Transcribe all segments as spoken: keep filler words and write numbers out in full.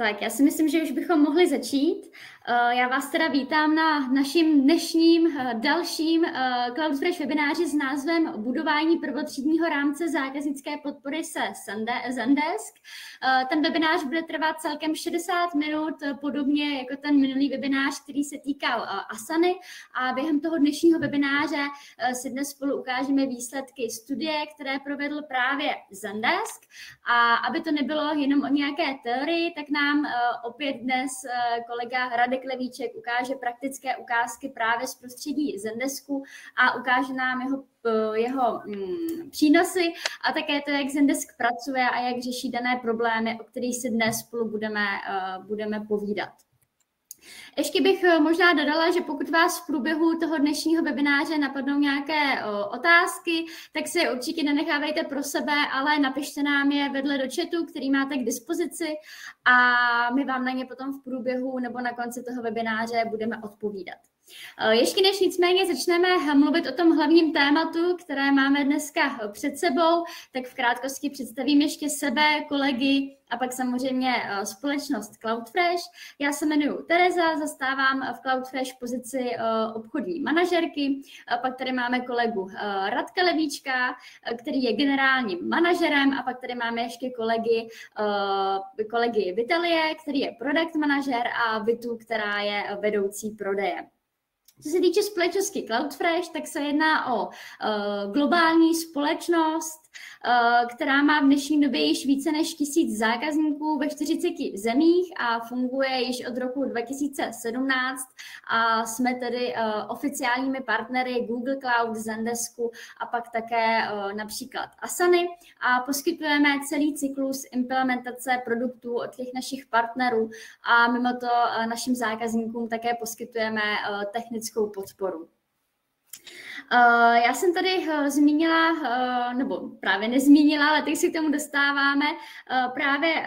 Tak, já si myslím, že už bychom mohli začít. Já vás teda vítám na naším dnešním dalším CloudFresh webináři s názvem Budování prvotřídního rámce zákaznické podpory se Zendesk. Ten webinář bude trvat celkem šedesát minut, podobně jako ten minulý webinář, který se týkal Asany. A během toho dnešního webináře si dnes spolu ukážeme výsledky studie, které provedl právě Zendesk. A aby to nebylo jenom o nějaké teorii, tak nám opět dnes kolega Radek Levíček ukáže praktické ukázky právě z prostředí Zendesku a ukáže nám jeho, jeho mm, přínosy a také to, jak Zendesk pracuje a jak řeší dané problémy, o kterých si dnes spolu budeme, uh, budeme povídat. Ještě bych možná dodala, že pokud vás v průběhu toho dnešního webináře napadnou nějaké o, otázky, tak si určitě nenechávejte pro sebe, ale napište nám je vedle do chatu, který máte k dispozici a my vám na ně potom v průběhu nebo na konci toho webináře budeme odpovídat. Ještě než nicméně začneme mluvit o tom hlavním tématu, které máme dneska před sebou, tak v krátkosti představím ještě sebe, kolegy a pak samozřejmě společnost CloudFresh. Já se jmenuji Tereza, zastávám v CloudFresh pozici obchodní manažerky. Pak tady máme kolegu Radka Levíčka, který je generálním manažerem a pak tady máme ještě kolegy, kolegy Vitalie, který je product manažer a Vitu, která je vedoucí prodeje. Co se týče společnosti CloudFresh, tak se jedná o uh, globální společnost, uh, která má v dnešní době již více než tisíc zákazníků ve čtyřiceti zemích a funguje již od roku dva tisíce sedmnáct a jsme tedy uh, oficiálními partnery Google Cloud, Zendesku a pak také uh, například Asany a poskytujeme celý cyklus implementace produktů od těch našich partnerů a mimo to uh, našim zákazníkům také poskytujeme uh, technickou podporu. Já jsem tady zmínila, nebo právě nezmínila, ale teď si k tomu dostáváme právě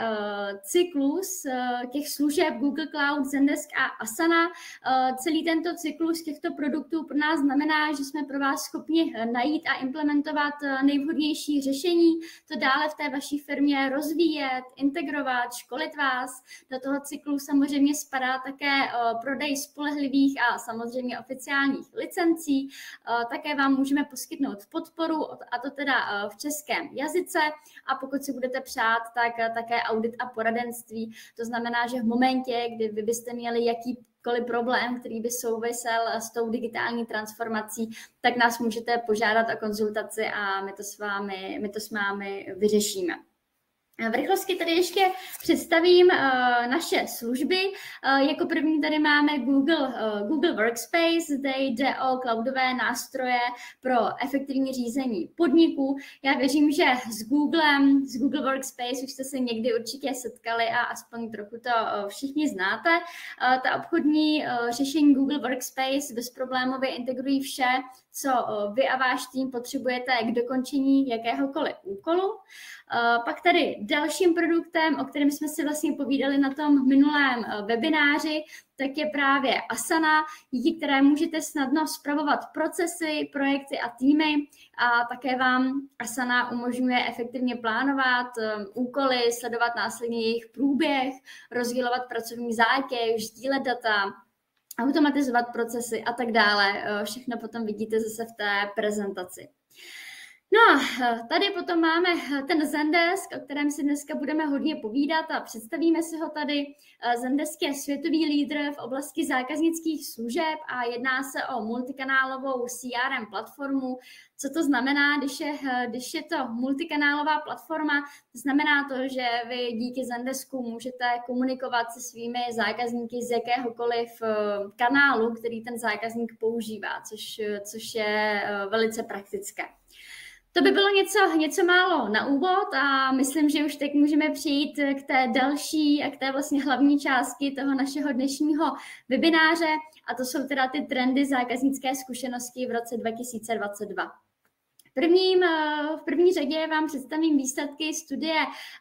cyklus těch služeb Google Cloud, Zendesk a Asana. Celý tento cyklus těchto produktů pro nás znamená, že jsme pro vás schopni najít a implementovat nejvhodnější řešení, to dále v té vaší firmě rozvíjet, integrovat, školit vás. Do toho cyklu samozřejmě spadá také prodej spolehlivých a samozřejmě oficiálních licencí. Také vám můžeme poskytnout podporu, a to teda v českém jazyce a pokud si budete přát, tak také audit a poradenství. To znamená, že v momentě, kdy vy byste měli jakýkoliv problém, který by souvisel s tou digitální transformací, tak nás můžete požádat o konzultaci a my to s vámi, my to s vámi vyřešíme. V rychlosti tady ještě představím uh, naše služby. Uh, jako první tady máme Google, uh, Google Workspace, zde jde o cloudové nástroje pro efektivní řízení podniku. Já věřím, že s Googlem, s Google Workspace už jste se někdy určitě setkali a aspoň trochu to uh, všichni znáte. Uh, ta obchodní uh, řešení Google Workspace bezproblémově integrují vše, co uh, vy a váš tým potřebujete k dokončení jakéhokoliv úkolu. Uh, pak tady dalším produktem, o kterém jsme si vlastně povídali na tom minulém webináři, tak je právě Asana, díky které můžete snadno spravovat procesy, projekty a týmy a také vám Asana umožňuje efektivně plánovat um, úkoly, sledovat následně jejich průběh, rozdělovat pracovní zátěž, sdílet data, automatizovat procesy a tak dále. Všechno potom vidíte zase v té prezentaci. No a tady potom máme ten Zendesk, o kterém si dneska budeme hodně povídat a představíme si ho tady. Zendesk je světový lídr v oblasti zákaznických služeb a jedná se o multikanálovou C R M platformu. Co to znamená, když je, když je to multikanálová platforma? To znamená to, že vy díky Zendesku můžete komunikovat se svými zákazníky z jakéhokoliv kanálu, který ten zákazník používá, což, což je velice praktické. To by bylo něco, něco málo na úvod a myslím, že už teď můžeme přijít k té další a k té vlastně hlavní části toho našeho dnešního webináře a to jsou teda ty trendy zákaznické zkušenosti v roce dva tisíce dvacet dva. Prvním, v první řadě vám představím výsledky studie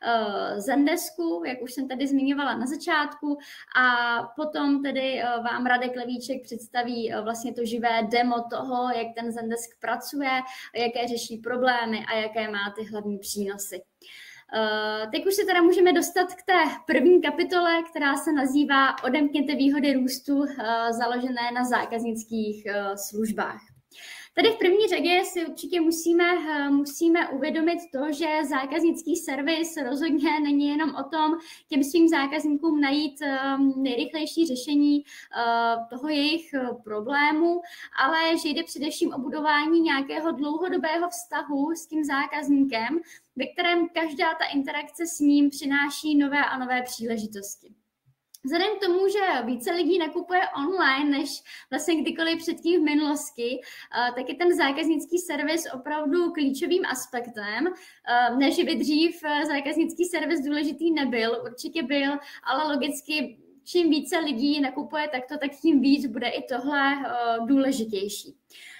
Zendesku, jak už jsem tady zmiňovala na začátku, a potom tedy vám Radek Levíček představí vlastně to živé demo toho, jak ten Zendesk pracuje, jaké řeší problémy a jaké má ty hlavní přínosy. Teď už se teda můžeme dostat k té první kapitole, která se nazývá Odemkněte výhody růstu založené na zákaznických službách. Tady v první řadě si určitě musíme, musíme uvědomit to, že zákaznický servis rozhodně není jenom o tom těm svým zákazníkům najít nejrychlejší řešení toho jejich problému, ale že jde především o budování nějakého dlouhodobého vztahu s tím zákazníkem, ve kterém každá ta interakce s ním přináší nové a nové příležitosti. Vzhledem k tomu, že více lidí nakupuje online než vlastně kdykoliv předtím v minulosti, tak je ten zákaznický servis opravdu klíčovým aspektem. Ne, že by dřív zákaznický servis důležitý nebyl, určitě byl, ale logicky čím více lidí nakupuje takto, tak tím víc bude i tohle důležitější.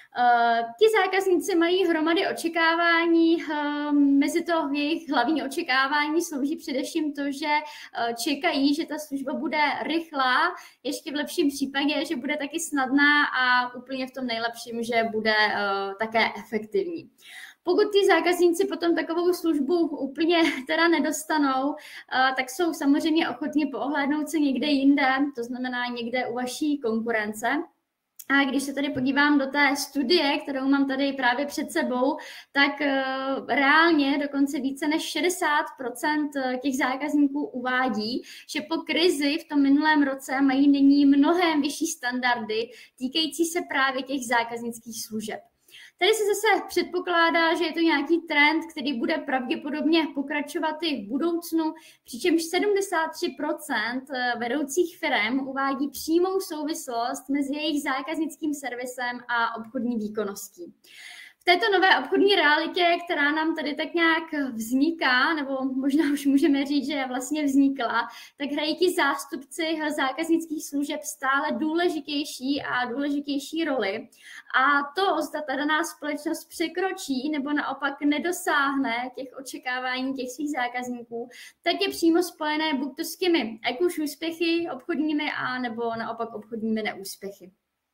Ti zákazníci mají hromady očekávání, mezi to jejich hlavní očekávání slouží především to, že čekají, že ta služba bude rychlá, ještě v lepším případě, že bude taky snadná a úplně v tom nejlepším, že bude také efektivní. Pokud ty zákazníci potom takovou službu úplně teda nedostanou, tak jsou samozřejmě ochotní poohlédnout se někde jinde, to znamená někde u vaší konkurence. A když se tady podívám do té studie, kterou mám tady právě před sebou, tak uh, reálně dokonce více než šedesát procent těch zákazníků uvádí, že po krizi v tom minulém roce mají nyní mnohem vyšší standardy týkající se právě těch zákaznických služeb. Tady se zase předpokládá, že je to nějaký trend, který bude pravděpodobně pokračovat i v budoucnu, přičemž sedmdesát tři procent vedoucích firem uvádí přímou souvislost mezi jejich zákaznickým servisem a obchodní výkonností. V této nové obchodní realitě, která nám tady tak nějak vzniká, nebo možná už můžeme říct, že vlastně vznikla, tak hrají ti zástupci zákaznických služeb stále důležitější a důležitější roli. A to, zda ta daná společnost překročí nebo naopak nedosáhne těch očekávání těch svých zákazníků, tak je přímo spojené buď to s těmi ať už úspěchy obchodními, a nebo naopak obchodními neúspěchy.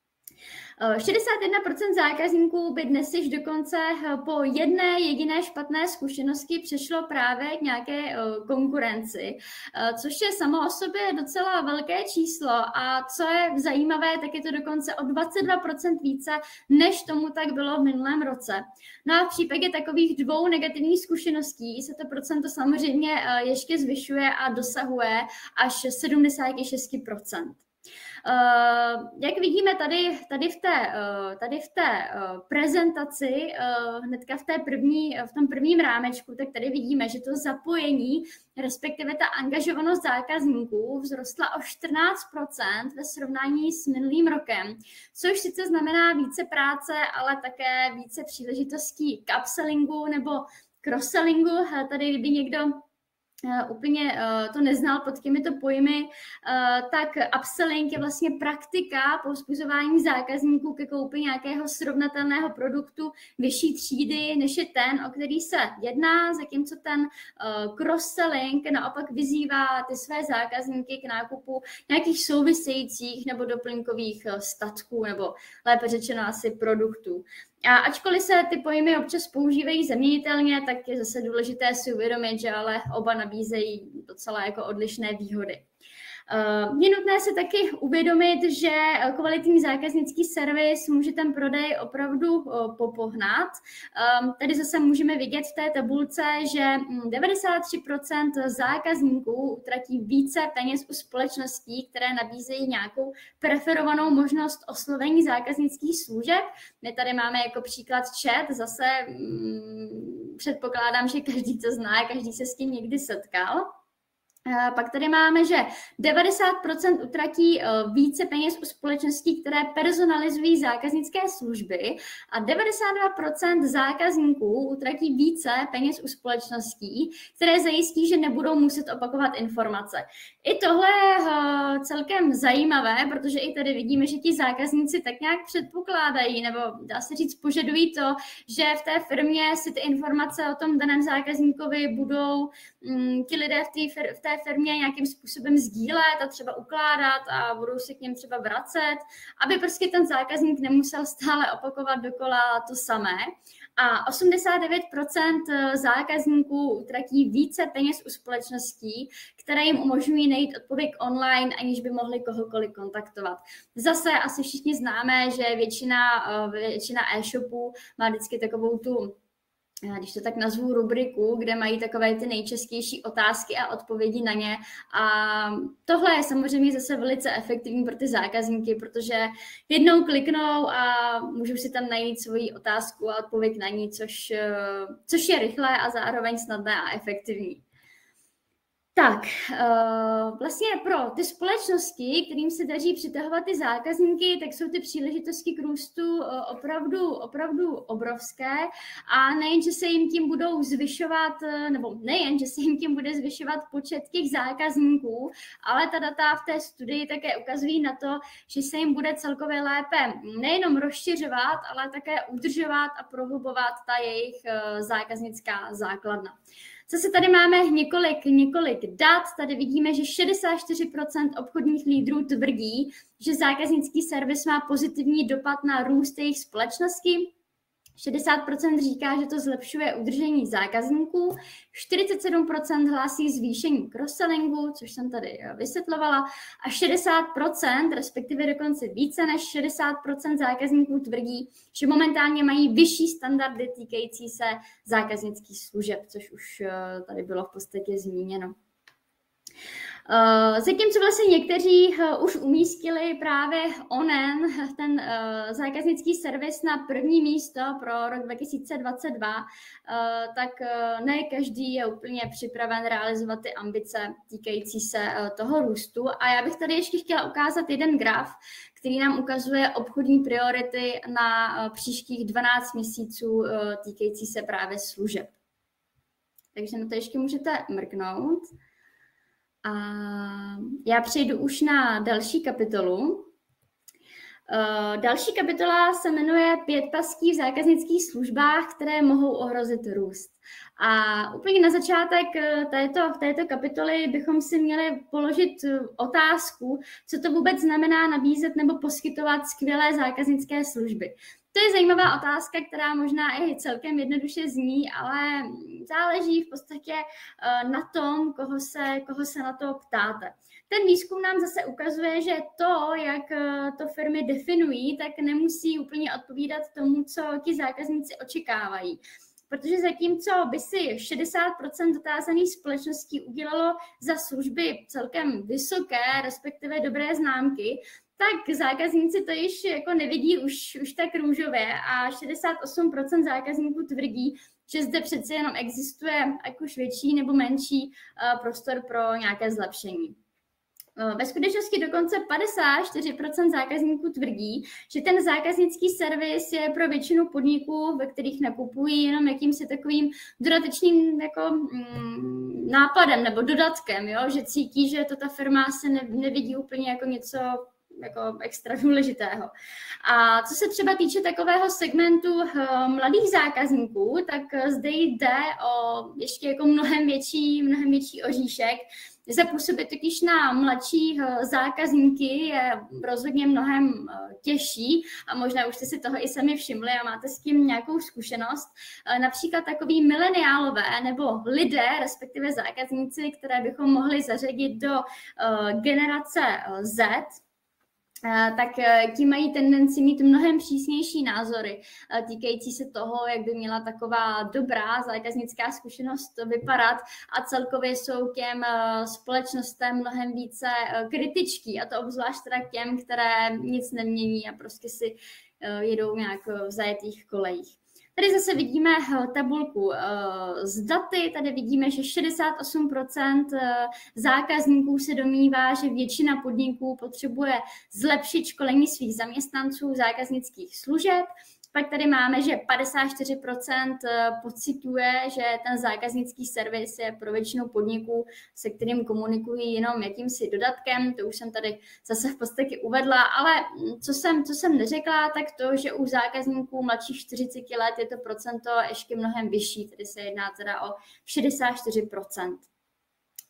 šedesát jedna procent zákazníků by dnes již dokonce po jedné jediné špatné zkušenosti přešlo právě k nějaké konkurenci, což je samo o sobě docela velké číslo a co je zajímavé, tak je to dokonce o dvacet dva procent více, než tomu tak bylo v minulém roce. No a v případě takových dvou negativních zkušeností se to procento samozřejmě ještě zvyšuje a dosahuje až sedmdesát šest procent. Uh, jak vidíme tady, tady, v té, uh, tady v té uh, prezentaci, uh, hnedka v, té první, v tom prvním rámečku, tak tady vidíme, že to zapojení, respektive ta angažovanost zákazníků vzrostla o čtrnáct procent ve srovnání s minulým rokem, což sice znamená více práce, ale také více příležitostí k upsellingu nebo cross-sellingu. Tady kdyby někdo Uh, úplně uh, to neznal pod těmito pojmy, uh, tak upselling je vlastně praktika povzbuzování zákazníků ke koupi nějakého srovnatelného produktu vyšší třídy, než je ten, o který se jedná, zatímco ten uh, cross-selling naopak vyzývá ty své zákazníky k nákupu nějakých souvisejících nebo doplňkových uh, statků, nebo lépe řečeno asi produktů. A ačkoliv se ty pojmy občas používají zaměnitelně, tak je zase důležité si uvědomit, že ale oba nabízejí docela jako odlišné výhody. Je nutné si taky uvědomit, že kvalitní zákaznický servis může ten prodej opravdu popohnat. Tady zase můžeme vidět v té tabulce, že devadesát tři procent zákazníků utratí více peněz u společností, které nabízejí nějakou preferovanou možnost oslovení zákaznických služeb. My tady máme jako příklad chat, zase hmm, předpokládám, že každý to zná, každý se s tím někdy setkal. Pak tady máme, že devadesát procent utratí více peněz u společností, které personalizují zákaznické služby a devadesát dva procent zákazníků utratí více peněz u společností, které zajistí, že nebudou muset opakovat informace. I tohle je celkem zajímavé, protože i tady vidíme, že ti zákazníci tak nějak předpokládají, nebo dá se říct požadují to, že v té firmě si ty informace o tom daném zákazníkovi budou mm, ti lidé v té v té firmě nějakým způsobem sdílet a třeba ukládat a budou se k něm třeba vracet, aby prostě ten zákazník nemusel stále opakovat dokola to samé. a osmdesát devět procent zákazníků utratí více peněz u společností, které jim umožňují najít odpověď online, aniž by mohli kohokoliv kontaktovat. Zase asi všichni známe, že většina, většina e-shopů má vždycky takovou tu, když to tak nazvu, rubriku, kde mají takové ty nejčastější otázky a odpovědi na ně. A tohle je samozřejmě zase velice efektivní pro ty zákazníky, protože jednou kliknou a můžou si tam najít svoji otázku a odpověď na ní, což, což je rychlé a zároveň snadné a efektivní. Tak, vlastně pro ty společnosti, kterým se daří přitahovat ty zákazníky, tak jsou ty příležitosti k růstu opravdu, opravdu obrovské a nejen, že se jim tím budou zvyšovat, nebo nejen, že se jim tím bude zvyšovat počet těch zákazníků, ale ta data v té studii také ukazují na to, že se jim bude celkově lépe nejenom rozšiřovat, ale také udržovat a prohlubovat ta jejich zákaznická základna. Zase tady máme několik, několik dat. Tady vidíme, že šedesát čtyři procent obchodních lídrů tvrdí, že zákaznický servis má pozitivní dopad na růst jejich společnosti. šedesát procent říká, že to zlepšuje udržení zákazníků, čtyřicet sedm procent hlásí zvýšení cross-sellingu, což jsem tady vysvětlovala, a šedesát procent, respektive dokonce více než šedesát procent zákazníků tvrdí, že momentálně mají vyšší standardy týkající se zákaznických služeb, což už tady bylo v podstatě zmíněno. Uh, zatímco vlastně někteří uh, už umístili právě onen, ten uh, zákaznický servis na první místo pro rok dva tisíce dvacet dva, uh, tak uh, ne každý je úplně připraven realizovat ty ambice týkající se uh, toho růstu. A já bych tady ještě chtěla ukázat jeden graf, který nám ukazuje obchodní priority na uh, příštích dvanáct měsíců uh, týkající se právě služeb. Takže na to ještě můžete mrknout. A já přejdu už na další kapitolu. Další kapitola se jmenuje Pět pastí v zákaznických službách, které mohou ohrozit růst. A úplně na začátek této, této kapitoly bychom si měli položit otázku, co to vůbec znamená nabízet nebo poskytovat skvělé zákaznické služby. To je zajímavá otázka, která možná i celkem jednoduše zní, ale záleží v podstatě na tom, koho se, koho se na to ptáte. Ten výzkum nám zase ukazuje, že to, jak to firmy definují, tak nemusí úplně odpovídat tomu, co ti zákazníci očekávají. Protože zatímco by si šedesát procent dotázaných společností udělalo za služby celkem vysoké, respektive dobré známky, tak zákazníci to již jako nevidí už, už tak růžově a šedesát osm procent zákazníků tvrdí, že zde přece jenom existuje ať už větší nebo menší prostor pro nějaké zlepšení. Ve skutečnosti dokonce padesát čtyři procent zákazníků tvrdí, že ten zákaznický servis je pro většinu podniků, ve kterých nakupují, jenom jakýmsi takovým dodatečným jako, mm, nápadem nebo dodatkem, jo? Že cítí, že to ta firma se ne, nevidí úplně jako něco jako extra důležitého. A co se třeba týče takového segmentu uh, mladých zákazníků, tak uh, zde jde o ještě jako mnohem větší, mnohem větší oříšek. Zapůsobit totiž na mladší uh, zákazníky je rozhodně mnohem uh, těžší a možná už jste si toho i sami všimli a máte s tím nějakou zkušenost. Uh, například takový mileniálové nebo lidé, respektive zákazníci, které bychom mohli zařadit do uh, generace uh, Z, tak ti mají tendenci mít mnohem přísnější názory týkající se toho, jak by měla taková dobrá zákaznická zkušenost vypadat a celkově jsou k těm společnostem mnohem více kritičtí a to obzvlášť teda k těm, které nic nemění a prostě si jedou nějak v zajetých kolejích. Tady zase vidíme tabulku z daty, tady vidíme, že šedesát osm procent zákazníků se domnívá, že většina podniků potřebuje zlepšit školení svých zaměstnanců zákaznických služeb. Pak tady máme, že padesát čtyři procent pociťuje, že ten zákaznický servis je pro většinu podniků, se kterým komunikují jenom jakýmsi dodatkem. To už jsem tady zase v podstatě uvedla, ale co jsem, co jsem neřekla, tak to, že u zákazníků mladších čtyřicet let je to procento ještě mnohem vyšší, tedy se jedná teda o šedesát čtyři procent.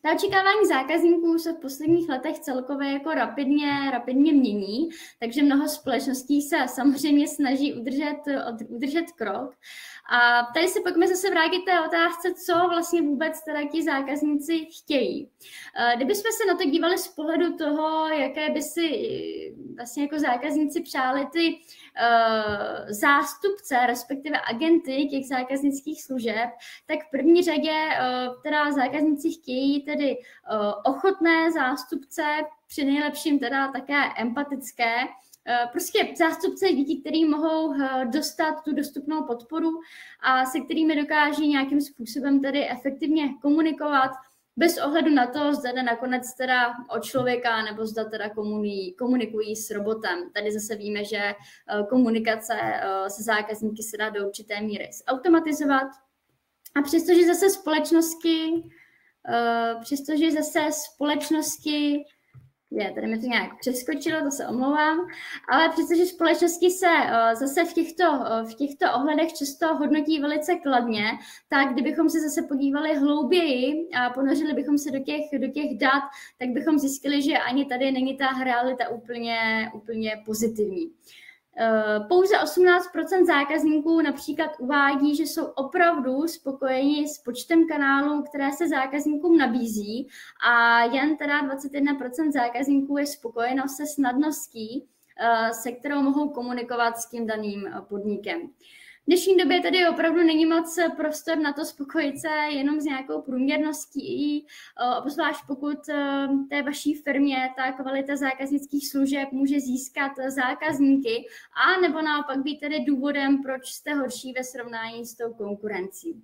Ta očekávání zákazníků se v posledních letech celkově jako rapidně, rapidně mění, takže mnoho společností se samozřejmě snaží udržet, udržet krok. A tady se pojďme zase vrátit té otázce, co vlastně vůbec teda ti zákazníci chtějí. Kdybychom se na to dívali z pohledu toho, jaké by si vlastně jako zákazníci přáli ty uh, zástupce, respektive agenty těch zákaznických služeb, tak v první řadě uh, teda zákazníci chtějí tedy uh, ochotné zástupce, při nejlepším teda také empatické, prostě zástupce lidí, kteří mohou dostat tu dostupnou podporu a se kterými dokáží nějakým způsobem tedy efektivně komunikovat, bez ohledu na to, zda jde nakonec teda o člověka, nebo zda teda komunikují, komunikují s robotem. Tady zase víme, že komunikace se zákazníky se dá do určité míry zautomatizovat. A přestože zase společnosti, přestože zase společnosti Je, tady mi to nějak přeskočilo, to se omlouvám, ale přestože společnosti se uh, zase v těchto, uh, v těchto ohledech často hodnotí velice kladně, tak kdybychom se zase podívali hlouběji a ponořili bychom se do těch, do těch dat, tak bychom zjistili, že ani tady není ta realita úplně, úplně pozitivní. Pouze osmnáct procent zákazníků například uvádí, že jsou opravdu spokojeni s počtem kanálů, které se zákazníkům nabízí, a jen teda dvacet jedna procent zákazníků je spokojeno se snadností, se kterou mohou komunikovat s tím daným podnikem. V dnešní době tedy opravdu není moc prostor na to spokojit se jenom s nějakou průměrností, obzvlášť pokud té vaší firmě ta kvalita zákaznických služeb může získat zákazníky, a nebo naopak být tedy důvodem, proč jste horší ve srovnání s tou konkurencí.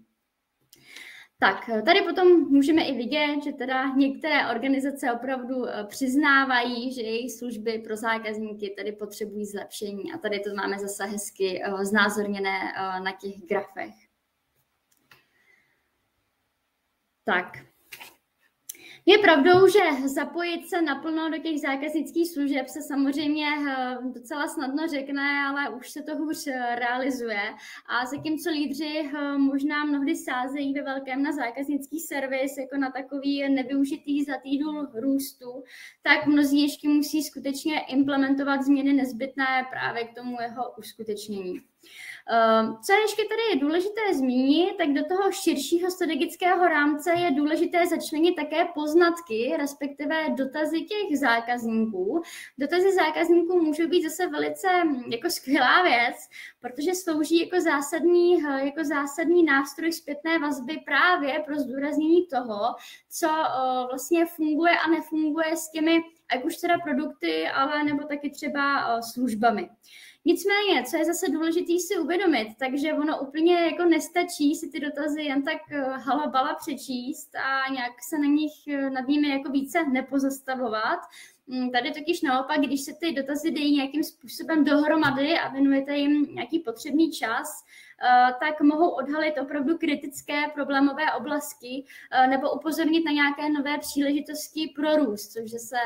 Tak, tady potom můžeme i vidět, že teda některé organizace opravdu přiznávají, že jejich služby pro zákazníky tady potřebují zlepšení. A tady to máme zase hezky znázorněné na těch grafech. Tak. Je pravdou, že zapojit se naplno do těch zákaznických služeb se samozřejmě docela snadno řekne, ale už se to hůř realizuje. A zatímco lídři možná mnohdy sázejí ve velkém na zákaznický servis jako na takový nevyužitý zlatý důl růstu, tak mnozí ještě musí skutečně implementovat změny nezbytné právě k tomu jeho uskutečnění. Co ještě tady je důležité zmínit, tak do toho širšího strategického rámce je důležité začlenit také poznatky, respektive dotazy těch zákazníků. Dotazy zákazníků můžou být zase velice jako skvělá věc, protože slouží jako zásadní, jako zásadní nástroj zpětné vazby právě pro zdůraznění toho, co vlastně funguje a nefunguje s těmi, ať už teda produkty, ale nebo taky třeba službami. Nicméně, co je zase důležité si uvědomit, takže ono úplně jako nestačí si ty dotazy jen tak halabala přečíst a nějak se na nich, nad nimi jako více nepozastavovat. Tady totiž naopak, když se ty dotazy dají nějakým způsobem dohromady a věnujete jim nějaký potřebný čas, tak mohou odhalit opravdu kritické problémové oblasti nebo upozornit na nějaké nové příležitosti pro růst, což se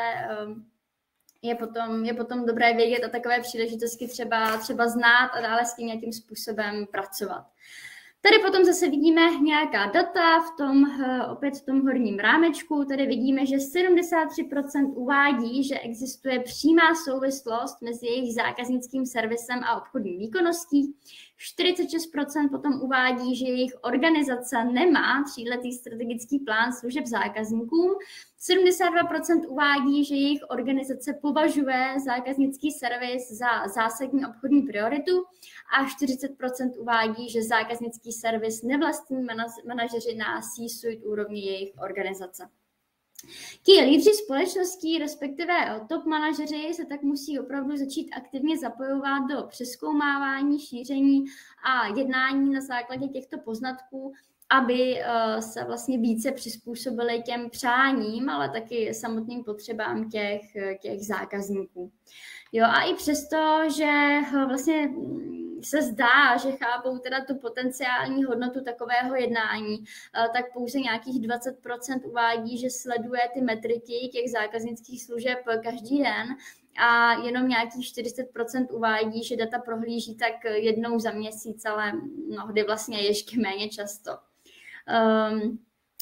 Je potom, je potom dobré vědět a takové příležitosti třeba, třeba znát a dále s tím nějakým způsobem pracovat. Tady potom zase vidíme nějaká data v tom, opět v tom horním rámečku. Tady vidíme, že sedmdesát tři procent uvádí, že existuje přímá souvislost mezi jejich zákaznickým servisem a obchodní výkonností. čtyřicet šest procent potom uvádí, že jejich organizace nemá tříletý strategický plán služeb zákazníkům. sedmdesát dva procent uvádí, že jejich organizace považuje zákaznický servis za zásadní obchodní prioritu a čtyřicet procent uvádí, že zákaznický servis nevlastní manažeři na C-suite úrovni jejich organizace. Ti lídři společností, respektive top manažeři, se tak musí opravdu začít aktivně zapojovat do přezkoumávání, šíření a jednání na základě těchto poznatků, aby se vlastně více přizpůsobili těm přáním, ale taky samotným potřebám těch, těch zákazníků. Jo, a i přesto, že vlastně se zdá, že chápou teda tu potenciální hodnotu takového jednání, tak pouze nějakých dvacet procent uvádí, že sleduje ty metriky těch zákaznických služeb každý den, a jenom nějakých čtyřicet procent uvádí, že data prohlíží tak jednou za měsíc, ale mnohdy vlastně ještě méně často. Um,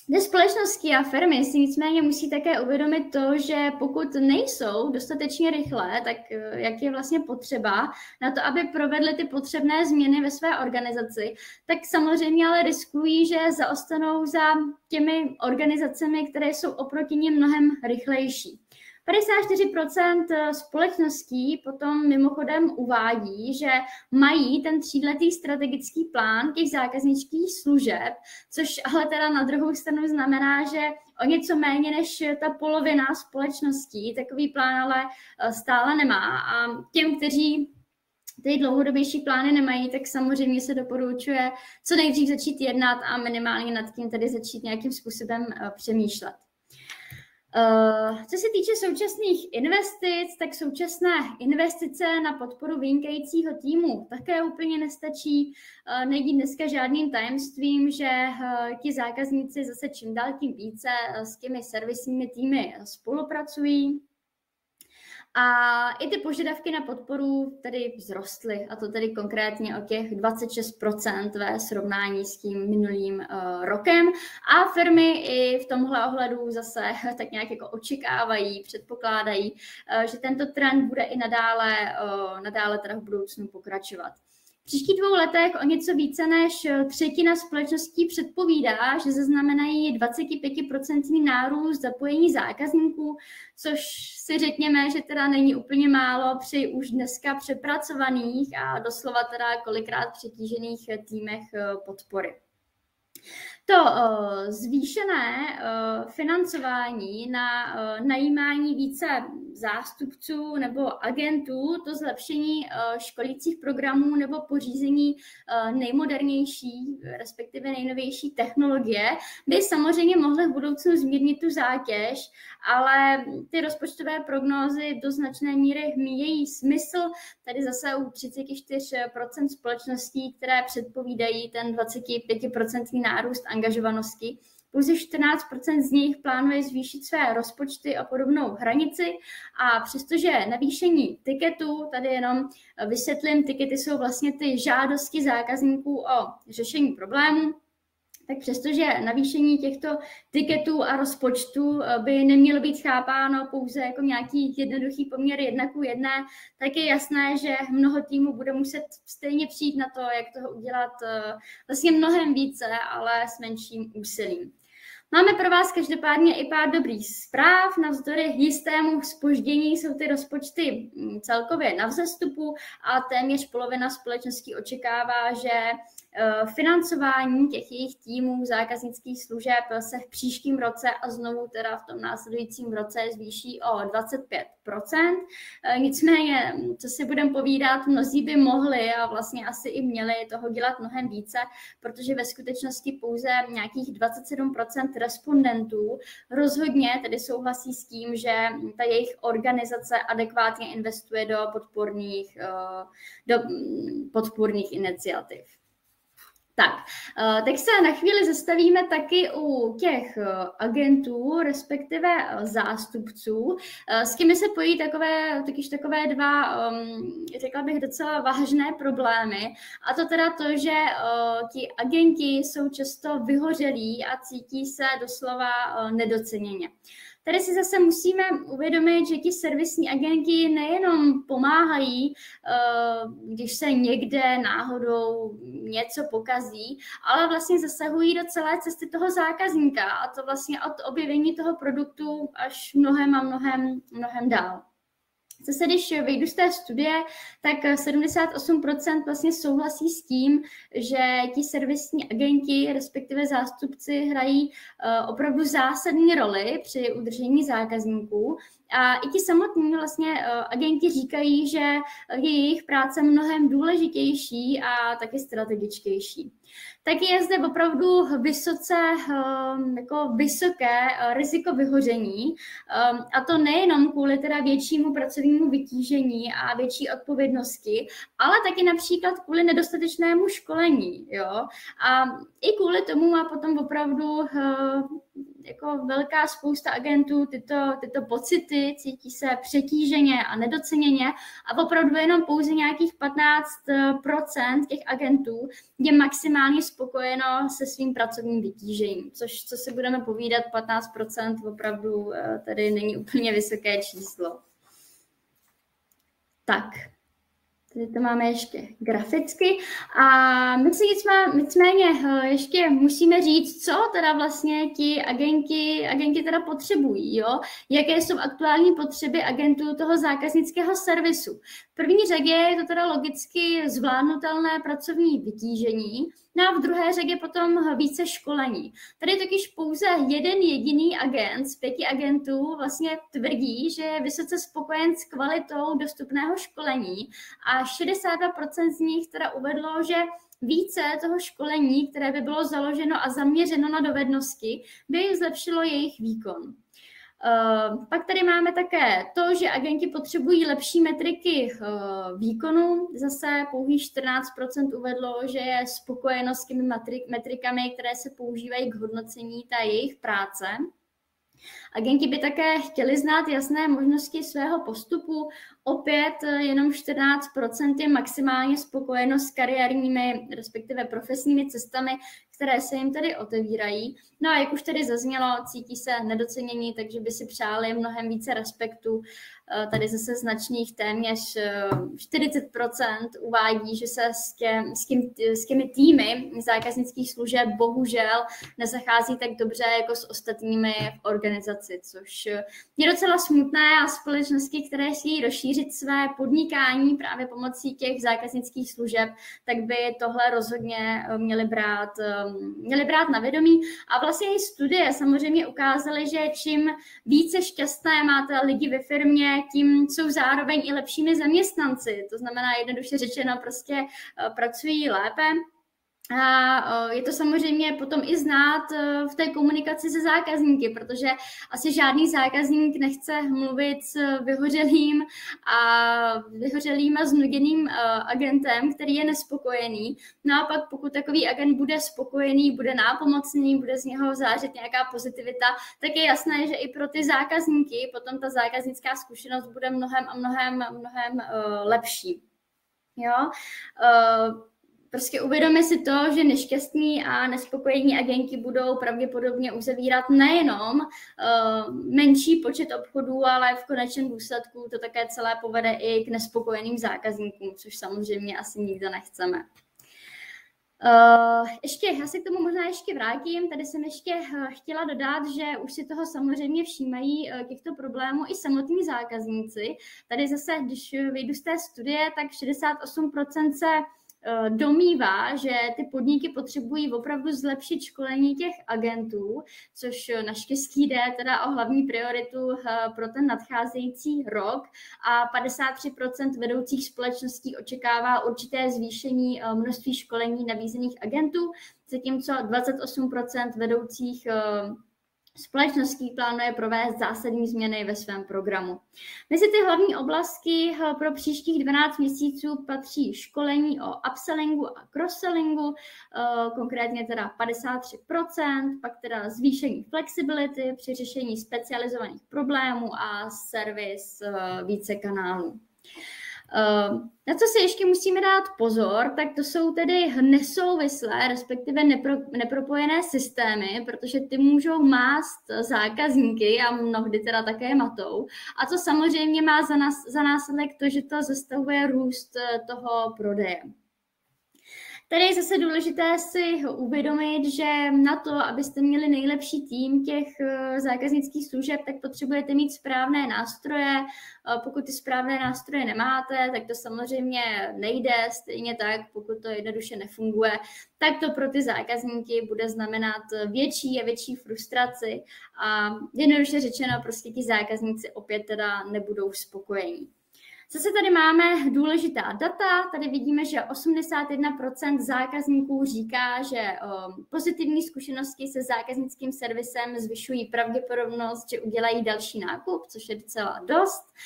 Ty společnosti a firmy si nicméně musí také uvědomit to, že pokud nejsou dostatečně rychlé, tak jak je vlastně potřeba na to, aby provedly ty potřebné změny ve své organizaci, tak samozřejmě ale riskují, že zaostanou za těmi organizacemi, které jsou oproti nim mnohem rychlejší. padesát čtyři procent společností potom mimochodem uvádí, že mají ten tříletý strategický plán těch zákaznických služeb, což ale teda na druhou stranu znamená, že o něco méně než ta polovina společností takový plán ale stále nemá. A těm, kteří ty dlouhodobější plány nemají, tak samozřejmě se doporučuje co nejdřív začít jednat a minimálně nad tím tedy začít nějakým způsobem přemýšlet. Uh, co se týče současných investic, tak současné investice na podporu vynikajícího týmu také úplně nestačí. Uh, Není dneska žádným tajemstvím, že uh, ti zákazníci zase čím dál tím více uh, s těmi servisními týmy spolupracují. A i ty požadavky na podporu tedy vzrostly, a to tedy konkrétně o těch dvacet šest procent ve srovnání s tím minulým uh, rokem. A firmy i v tomhle ohledu zase tak nějak jako očekávají, předpokládají, uh, že tento trend bude i nadále, uh, nadále teda v budoucnu pokračovat. V příštích dvou letech o něco více než třetina společností předpovídá, že zaznamenají dvacet pět procent nárůst zapojení zákazníků, což si řekněme, že teda není úplně málo při už dneska přepracovaných a doslova teda kolikrát přetížených týmech podpory. To uh, zvýšené uh, financování na uh, najímání více zástupců nebo agentů, to zlepšení uh, školících programů nebo pořízení uh, nejmodernější, respektive nejnovější technologie, by samozřejmě mohly v budoucnu zmírnit tu zátěž, ale ty rozpočtové prognózy do značné míry míjejí smysl, tady zase u třicet čtyři procent společností, které předpovídají ten dvacet pět procent nárůst angažovanosti. Pouze čtrnáct procent z nich plánuje zvýšit své rozpočty o podobnou hranici a přestože navýšení tiketů, tady jenom vysvětlím, tikety jsou vlastně ty žádosti zákazníků o řešení problému, tak přestože navýšení těchto tiketů a rozpočtů by nemělo být chápáno pouze jako nějaký jednoduchý poměr jedna ku jedné, tak je jasné, že mnoho týmů bude muset stejně přijít na to, jak toho udělat vlastně mnohem více, ale s menším úsilím. Máme pro vás každopádně i pár dobrých zpráv. Navzdory jistému zpoždění jsou ty rozpočty celkově na vzestupu a téměř polovina společností očekává, že financování těch jejich týmů zákaznických služeb se v příštím roce a znovu teda v tom následujícím roce zvýší o dvacet pět procent. Nicméně, co si budeme povídat, mnozí by mohli a vlastně asi i měli toho dělat mnohem více, protože ve skutečnosti pouze nějakých dvacet sedm procent respondentů rozhodně tedy souhlasí s tím, že ta jejich organizace adekvátně investuje do podporných, do podporných iniciativ. Tak, teď se na chvíli zastavíme taky u těch agentů, respektive zástupců. S těmi se pojí takové, takyž takové dva, řekla bych, docela vážné problémy. A to teda to, že ti agenti jsou často vyhořelí a cítí se doslova nedoceněně. Tady si zase musíme uvědomit, že ti servisní agenti nejenom pomáhají, když se někde náhodou něco pokazí, ale vlastně zasahují do celé cesty toho zákazníka a to vlastně od objevení toho produktu až mnohem a mnohem, mnohem dál. Zase, když vyjdu z té studie, tak sedmdesát osm procent vlastně souhlasí s tím, že ti servisní agenti, respektive zástupci, hrají opravdu zásadní roli při udržení zákazníků. A i ti samotní vlastně agenti říkají, že je jejich práce mnohem důležitější a taky strategičtější. Tak je zde opravdu vysoce, jako vysoké riziko vyhoření, a to nejenom kvůli teda většímu pracovnímu vytížení a větší odpovědnosti, ale taky například kvůli nedostatečnému školení. Jo? A i kvůli tomu má potom opravdu jako velká spousta agentů tyto, tyto pocity, cítí se přetíženě a nedoceněně a opravdu jenom pouze nějakých patnáct procent těch agentů je maximálně spokojeno se svým pracovním vytížením, což, co si budeme povídat, patnáct procent opravdu tady není úplně vysoké číslo. Tak. Tady to máme ještě graficky a my si nicméně ještě musíme říct, co teda vlastně ti agenti, agenti teda potřebují, jo? Jaké jsou aktuální potřeby agentů toho zákaznického servisu. V první řadě je to teda logicky zvládnutelné pracovní vytížení, no a v druhé řadě potom více školení. Tady totiž pouze jeden jediný agent z pěti agentů vlastně tvrdí, že je vysoce spokojen s kvalitou dostupného školení a šedesát dva procent z nich teda uvedlo, že více toho školení, které by bylo založeno a zaměřeno na dovednosti, by zlepšilo jejich výkon. Uh, pak tady máme také to, že agenti potřebují lepší metriky uh, výkonu. Zase pouhých čtrnáct procent uvedlo, že je spokojeno s těmi metrik- metrikami, které se používají k hodnocení té jejich práce. Agenti by také chtěli znát jasné možnosti svého postupu. Opět jenom čtrnáct procent je maximálně spokojeno s kariérními, respektive profesními cestami, které se jim tady otevírají. No a jak už tady zaznělo, cítí se nedocenění, takže by si přáli mnohem více respektu. Tady zase značných téměř čtyřicet procent uvádí, že se s, tě, s, tím, s těmi týmy zákaznických služeb bohužel nezachází tak dobře jako s ostatními v organizaci, což je docela smutné a společnosti, které chtějí rozšířit své podnikání právě pomocí těch zákaznických služeb, tak by tohle rozhodně měly brát, měly brát na vědomí. A vlastně i studie samozřejmě ukázaly, že čím více šťastné máte lidi ve firmě, tím jsou zároveň i lepšími zaměstnanci. To znamená jednoduše řečeno, prostě pracují lépe. A je to samozřejmě potom i znát v té komunikaci se zákazníky, protože asi žádný zákazník nechce mluvit s vyhořelým a vyhořelým a znuděným agentem, který je nespokojený. No a pak pokud takový agent bude spokojený, bude nápomocný, bude z něho zářit nějaká pozitivita, tak je jasné, že i pro ty zákazníky potom ta zákaznická zkušenost bude mnohem a mnohem, mnohem uh, lepší. Jo? Uh, Prostě uvědomme si to, že nešťastní a nespokojení agenti budou pravděpodobně uzavírat nejenom uh, menší počet obchodů, ale v konečném důsledku to také celé povede i k nespokojeným zákazníkům, což samozřejmě asi nikdo nechceme. Uh, ještě, já se k tomu možná ještě vrátím, tady jsem ještě uh, chtěla dodat, že už si toho samozřejmě všímají uh, těchto problémů i samotní zákazníci. Tady zase, když vyjdu z té studie, tak šedesát osm procent se domývá, že ty podniky potřebují opravdu zlepšit školení těch agentů, což naštěstí jde teda o hlavní prioritu pro ten nadcházející rok a padesát tři procent vedoucích společností očekává určité zvýšení množství školení nabízených agentů, zatímco dvacet osm procent vedoucích společností plánuje provést zásadní změny ve svém programu. Mezi ty hlavní oblasti pro příštích dvanáct měsíců patří školení o upsellingu a cross-sellingu, konkrétně teda padesát tři procent, pak teda zvýšení flexibility při řešení specializovaných problémů a servis více kanálů. Na co si ještě musíme dát pozor, tak to jsou tedy nesouvislé, respektive nepro, nepropojené systémy, protože ty můžou mást zákazníky a mnohdy teda také matou. A to samozřejmě má za, nás, za následek to, že to zastavuje růst toho prodeje. Tady je zase důležité si uvědomit, že na to, abyste měli nejlepší tým těch zákaznických služeb, tak potřebujete mít správné nástroje. Pokud ty správné nástroje nemáte, tak to samozřejmě nejde. Stejně tak, pokud to jednoduše nefunguje, tak to pro ty zákazníky bude znamenat větší a větší frustraci a jednoduše řečeno, prostě ti zákazníci opět teda nebudou spokojení. Zase tady máme důležitá data, tady vidíme, že osmdesát jedna procent zákazníků říká, že um, pozitivní zkušenosti se zákaznickým servisem zvyšují pravděpodobnost, že udělají další nákup, což je docela dost.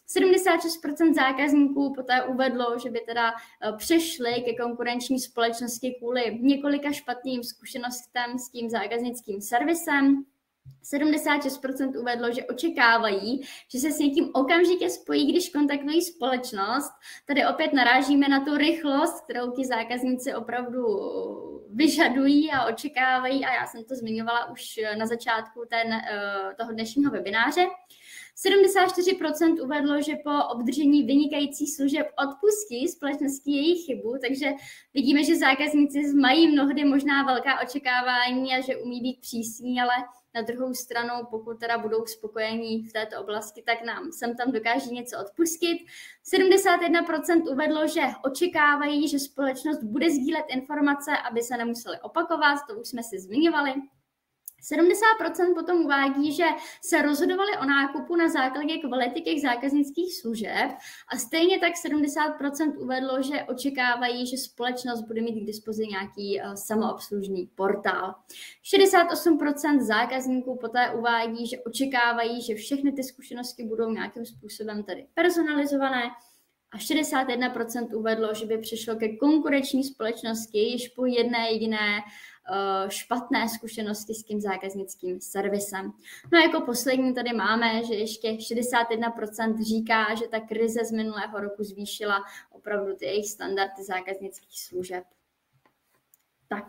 sedmdesát šest procent zákazníků poté uvedlo, že by teda přešli ke konkurenční společnosti kvůli několika špatným zkušenostem s tím zákaznickým servisem. sedmdesát šest procent uvedlo, že očekávají, že se s někým okamžitě spojí, když kontaktují společnost. Tady opět narážíme na tu rychlost, kterou ti zákazníci opravdu vyžadují a očekávají, a já jsem to zmiňovala už na začátku ten, toho dnešního webináře. sedmdesát čtyři procent uvedlo, že po obdržení vynikajících služeb odpustí společnosti jejich chybu, takže vidíme, že zákazníci mají mnohdy možná velká očekávání a že umí být přísní, ale na druhou stranu, pokud teda budou spokojení v této oblasti, tak nám sem tam dokáží něco odpustit. sedmdesát jedna procent uvedlo, že očekávají, že společnost bude sdílet informace, aby se nemuseli opakovat, to už jsme si zmiňovali. sedmdesát procent potom uvádí, že se rozhodovali o nákupu na základě kvality těch zákaznických služeb a stejně tak sedmdesát procent uvedlo, že očekávají, že společnost bude mít k dispozici nějaký uh, samoobslužný portál. šedesát osm procent zákazníků poté uvádí, že očekávají, že všechny ty zkušenosti budou nějakým způsobem tedy personalizované a šedesát jedna procent uvedlo, že by přišlo ke konkurenční společnosti již po jedné jediné špatné zkušenosti s tím zákaznickým servisem. No a jako poslední tady máme, že ještě šedesát jedna procent říká, že ta krize z minulého roku zvýšila opravdu ty jejich standardy zákaznických služeb. Tak.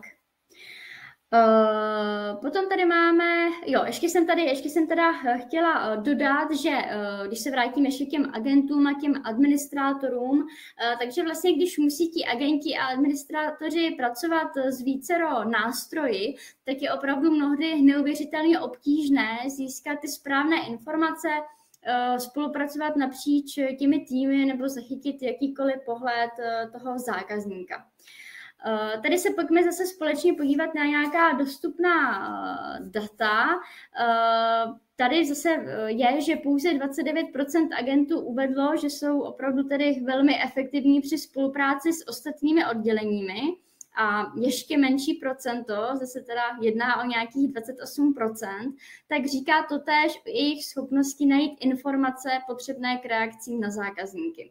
Uh, potom tady máme, jo, ještě jsem tady, ještě jsem teda chtěla dodat, že uh, když se vrátím ještě k těm agentům a těm administrátorům, uh, takže vlastně když musí ti agenti a administrátoři pracovat s vícero nástroji, tak je opravdu mnohdy neuvěřitelně obtížné získat ty správné informace, uh, spolupracovat napříč těmi týmy nebo zachytit jakýkoliv pohled uh, toho zákazníka. Tady se pojďme zase společně podívat na nějaká dostupná data. Tady zase je, že pouze dvacet devět procent agentů uvedlo, že jsou opravdu tedy velmi efektivní při spolupráci s ostatními odděleními a ještě menší procento, zase teda jedná o nějakých dvacet osm procent, tak říká totéž o jejich schopnosti najít informace potřebné k reakcím na zákazníky.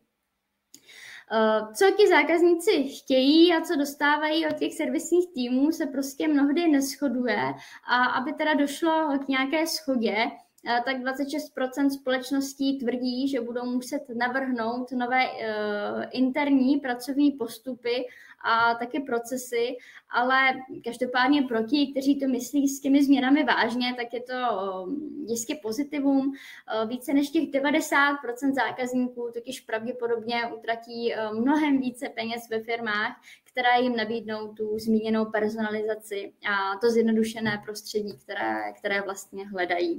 Co ti zákazníci chtějí a co dostávají od těch servisních týmů, se prostě mnohdy neshoduje a aby teda došlo k nějaké shodě, tak dvacet šest procent společností tvrdí, že budou muset navrhnout nové uh, interní pracovní postupy a také procesy, ale každopádně pro ti, kteří to myslí s těmi změnami vážně, tak je to uh, jistě pozitivum. Uh, více než těch devadesát procent zákazníků totiž pravděpodobně utratí uh, mnohem více peněz ve firmách, které jim nabídnou tu zmíněnou personalizaci a to zjednodušené prostředí, které, které vlastně hledají.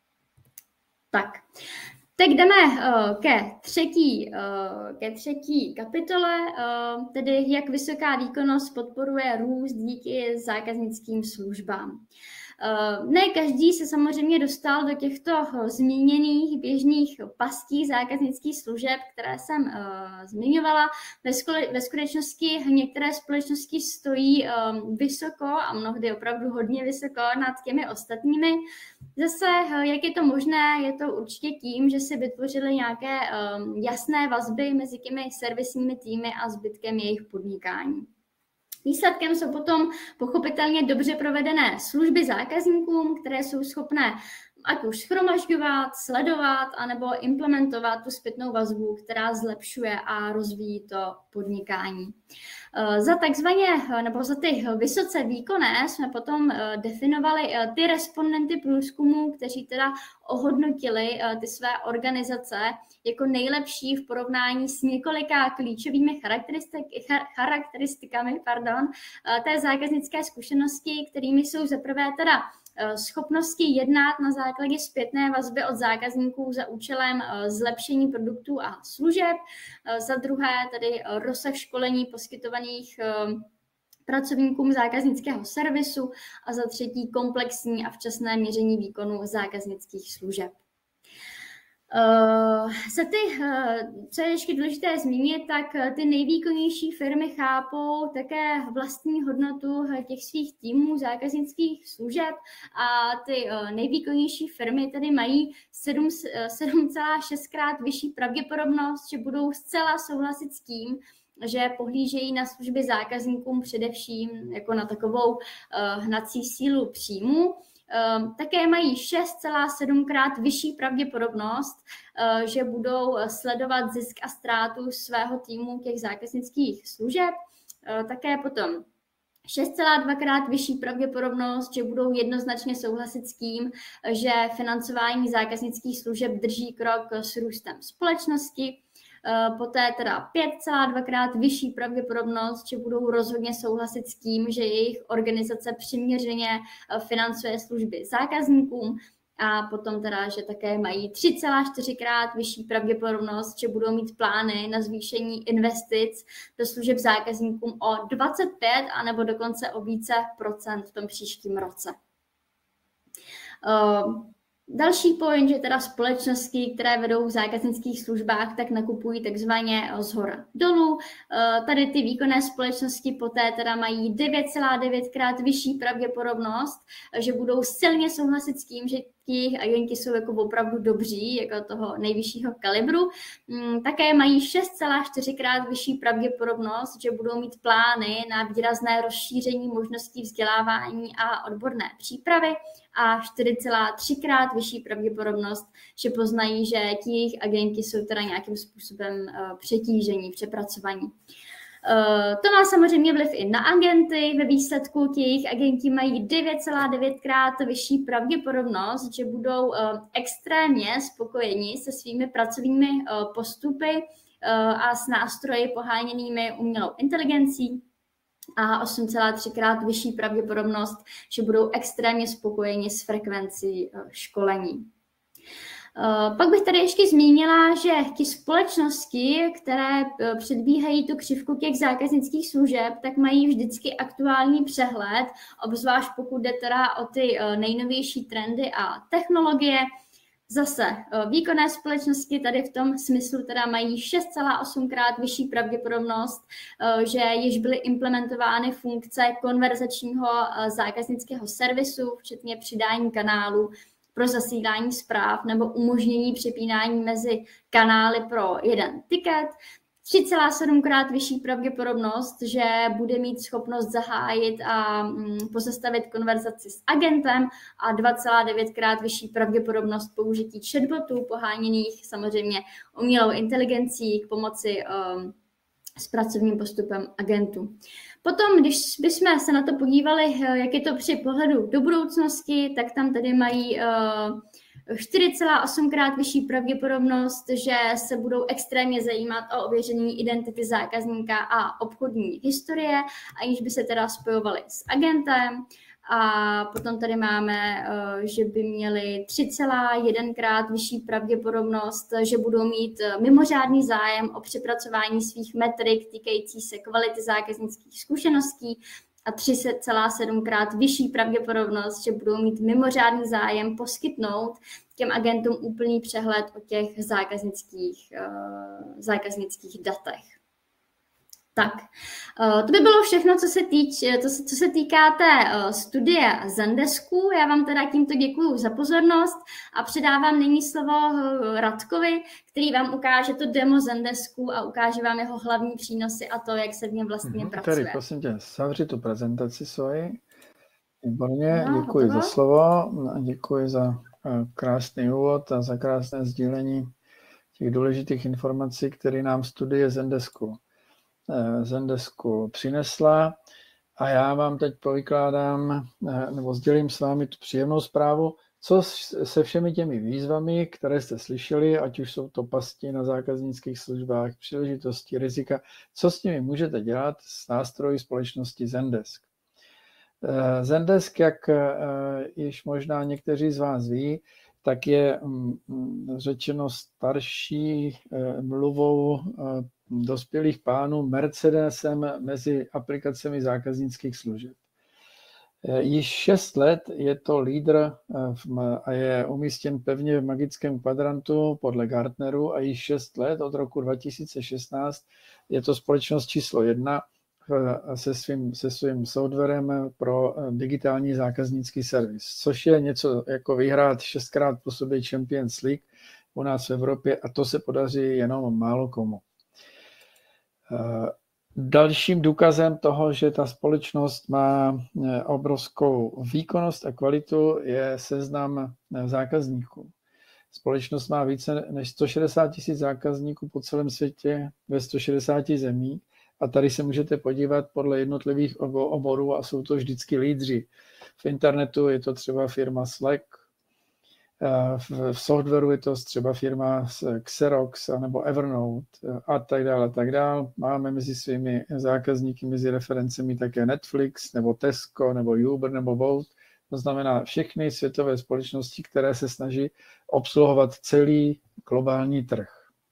Tak, teď jdeme uh, ke, třetí, uh, ke třetí kapitole, uh, tedy jak vysoká výkonnost podporuje růst díky zákaznickým službám. Uh, ne každý se samozřejmě dostal do těchto uh, zmíněných běžných pastí zákaznických služeb, které jsem uh, zmiňovala. Ve, skole, ve skutečnosti některé společnosti stojí um, vysoko a mnohdy opravdu hodně vysoko nad těmi ostatními. Zase, jak je to možné, je to určitě tím, že si vytvořili nějaké um, jasné vazby mezi těmi servisními týmy a zbytkem jejich podnikání. Výsledkem jsou potom pochopitelně dobře provedené služby zákazníkům, které jsou schopné ať už shromažďovat, sledovat, anebo implementovat tu zpětnou vazbu, která zlepšuje a rozvíjí to podnikání. Za takzvaně, nebo za ty vysoce výkonné jsme potom definovali ty respondenty průzkumu, kteří teda ohodnotili ty své organizace jako nejlepší v porovnání s několika klíčovými charakteristik, charakteristikami pardon, té zákaznické zkušenosti, kterými jsou zaprvé teda schopnosti jednat na základě zpětné vazby od zákazníků za účelem zlepšení produktů a služeb, za druhé tedy rozsah školení poskytovaných pracovníkům zákaznického servisu a za třetí komplexní a včasné měření výkonu zákaznických služeb. Uh, za ty, uh, co je ještě důležité zmínit, tak ty nejvýkonnější firmy chápou také vlastní hodnotu těch svých týmů, zákaznických služeb a ty uh, nejvýkonnější firmy tedy mají sedm celá šest krát vyšší pravděpodobnost, že budou zcela souhlasit s tím, že pohlížejí na služby zákazníkům především jako na takovou uh, hnací sílu příjmu. Uh, také mají šest celá sedm krát vyšší pravděpodobnost, uh, že budou sledovat zisk a ztrátu svého týmu těch zákaznických služeb. Uh, také potom šest celá dva krát vyšší pravděpodobnost, že budou jednoznačně souhlasit s tím, že financování zákaznických služeb drží krok s růstem společnosti. Poté teda pět celá dva krát vyšší pravděpodobnost, že budou rozhodně souhlasit s tím, že jejich organizace přiměřeně financuje služby zákazníkům. A potom teda, že také mají tři celá čtyři krát vyšší pravděpodobnost, že budou mít plány na zvýšení investic do služeb zákazníkům o dvacet pět anebo dokonce o více procent v tom příštím roce. Uh, Další point, že teda společnosti, které vedou v zákaznických službách, tak nakupují takzvaně zhora dolů. Tady ty výkonné společnosti poté teda mají devět celá devět krát vyšší pravděpodobnost, že budou silně souhlasit s tím, že jejich agenti jsou jako opravdu dobří, jako toho nejvyššího kalibru. Také mají šest celá čtyři krát vyšší pravděpodobnost, že budou mít plány na výrazné rozšíření možností vzdělávání a odborné přípravy a čtyři celá tři krát vyšší pravděpodobnost, že poznají, že ti jejich agenti jsou teda nějakým způsobem přetížení, přepracovaní. To má samozřejmě vliv i na agenty. Ve výsledku ti jejich agenti mají devět celá devět krát vyšší pravděpodobnost, že budou extrémně spokojeni se svými pracovními postupy a s nástroji poháněnými umělou inteligencí. A osm celá tři krát vyšší pravděpodobnost, že budou extrémně spokojeni s frekvencí školení. Pak bych tady ještě zmínila, že ty společnosti, které předbíhají tu křivku těch zákaznických služeb, tak mají vždycky aktuální přehled, obzvlášť pokud jde teda o ty nejnovější trendy a technologie. Zase výkonné společnosti tady v tom smyslu teda mají šest celá osm krát vyšší pravděpodobnost, že již byly implementovány funkce konverzačního zákaznického servisu, včetně přidání kanálů pro zasílání zpráv nebo umožnění přepínání mezi kanály pro jeden tiket. tři celá sedm krát vyšší pravděpodobnost, že bude mít schopnost zahájit a pozastavit konverzaci s agentem a dva celá devět krát vyšší pravděpodobnost použití chatbotů poháněných samozřejmě umělou inteligencí k pomoci um, s pracovním postupem agentů. Potom, když bychom se na to podívali, jak je to při pohledu do budoucnosti, tak tam tady mají uh, čtyři celá osm krát vyšší pravděpodobnost, že se budou extrémně zajímat o ověření identity zákazníka a obchodní historie, aniž by se teda spojovali s agentem. A potom tady máme, že by měli tři celá jedna krát vyšší pravděpodobnost, že budou mít mimořádný zájem o přepracování svých metrik týkající se kvality zákaznických zkušeností a tři celá sedm krát vyšší pravděpodobnost, že budou mít mimořádný zájem poskytnout těm agentům úplný přehled o těch zákaznických, uh, zákaznických datech. Tak, to by bylo všechno, co se, týč, co se, co se týká té studie Zendesku. Já vám teda tímto děkuju za pozornost a předávám nyní slovo Radkovi, který vám ukáže to demo Zendesku a ukáže vám jeho hlavní přínosy a to, jak se v něm vlastně hmm, pracuje. Tady, prosím tě, zavři tu prezentaci svoji. Výborně, no, děkuji hotovo. Za slovo, děkuji za krásný úvod a za krásné sdílení těch důležitých informací, které nám studie Zendesku Zendesku přinesla a já vám teď povykládám nebo sdělím s vámi tu příjemnou zprávu, co se všemi těmi výzvami, které jste slyšeli, ať už jsou to pasti na zákaznických službách, příležitosti, rizika, co s nimi můžete dělat s nástroji společnosti Zendesk. Zendesk, jak již možná někteří z vás ví, tak je řečeno starší mluvou dospělých pánů Mercedesem mezi aplikacemi zákaznických služeb. Již šest let je to lídr a je umístěn pevně v magickém kvadrantu podle Gartneru a již šest let od roku dva tisíce šestnáct je to společnost číslo jedna se svým, se svým softwarem pro digitální zákaznický servis, což je něco jako vyhrát šestkrát po sobě Champions League u nás v Evropě a to se podaří jenom málo komu. Dalším důkazem toho, že ta společnost má obrovskou výkonnost a kvalitu, je seznam zákazníků. Společnost má více než sto šedesát tisíc zákazníků po celém světě ve sto šedesáti zemích a tady se můžete podívat podle jednotlivých oborů a jsou to vždycky lídři. V internetu je to třeba firma Slack, v softwaru je to třeba firma Xerox nebo Evernote a tak dále, a tak dále. Máme mezi svými zákazníky, mezi referencemi také Netflix, nebo Tesco, nebo Uber, nebo Bolt. To znamená všechny světové společnosti, které se snaží obsluhovat celý globální trh.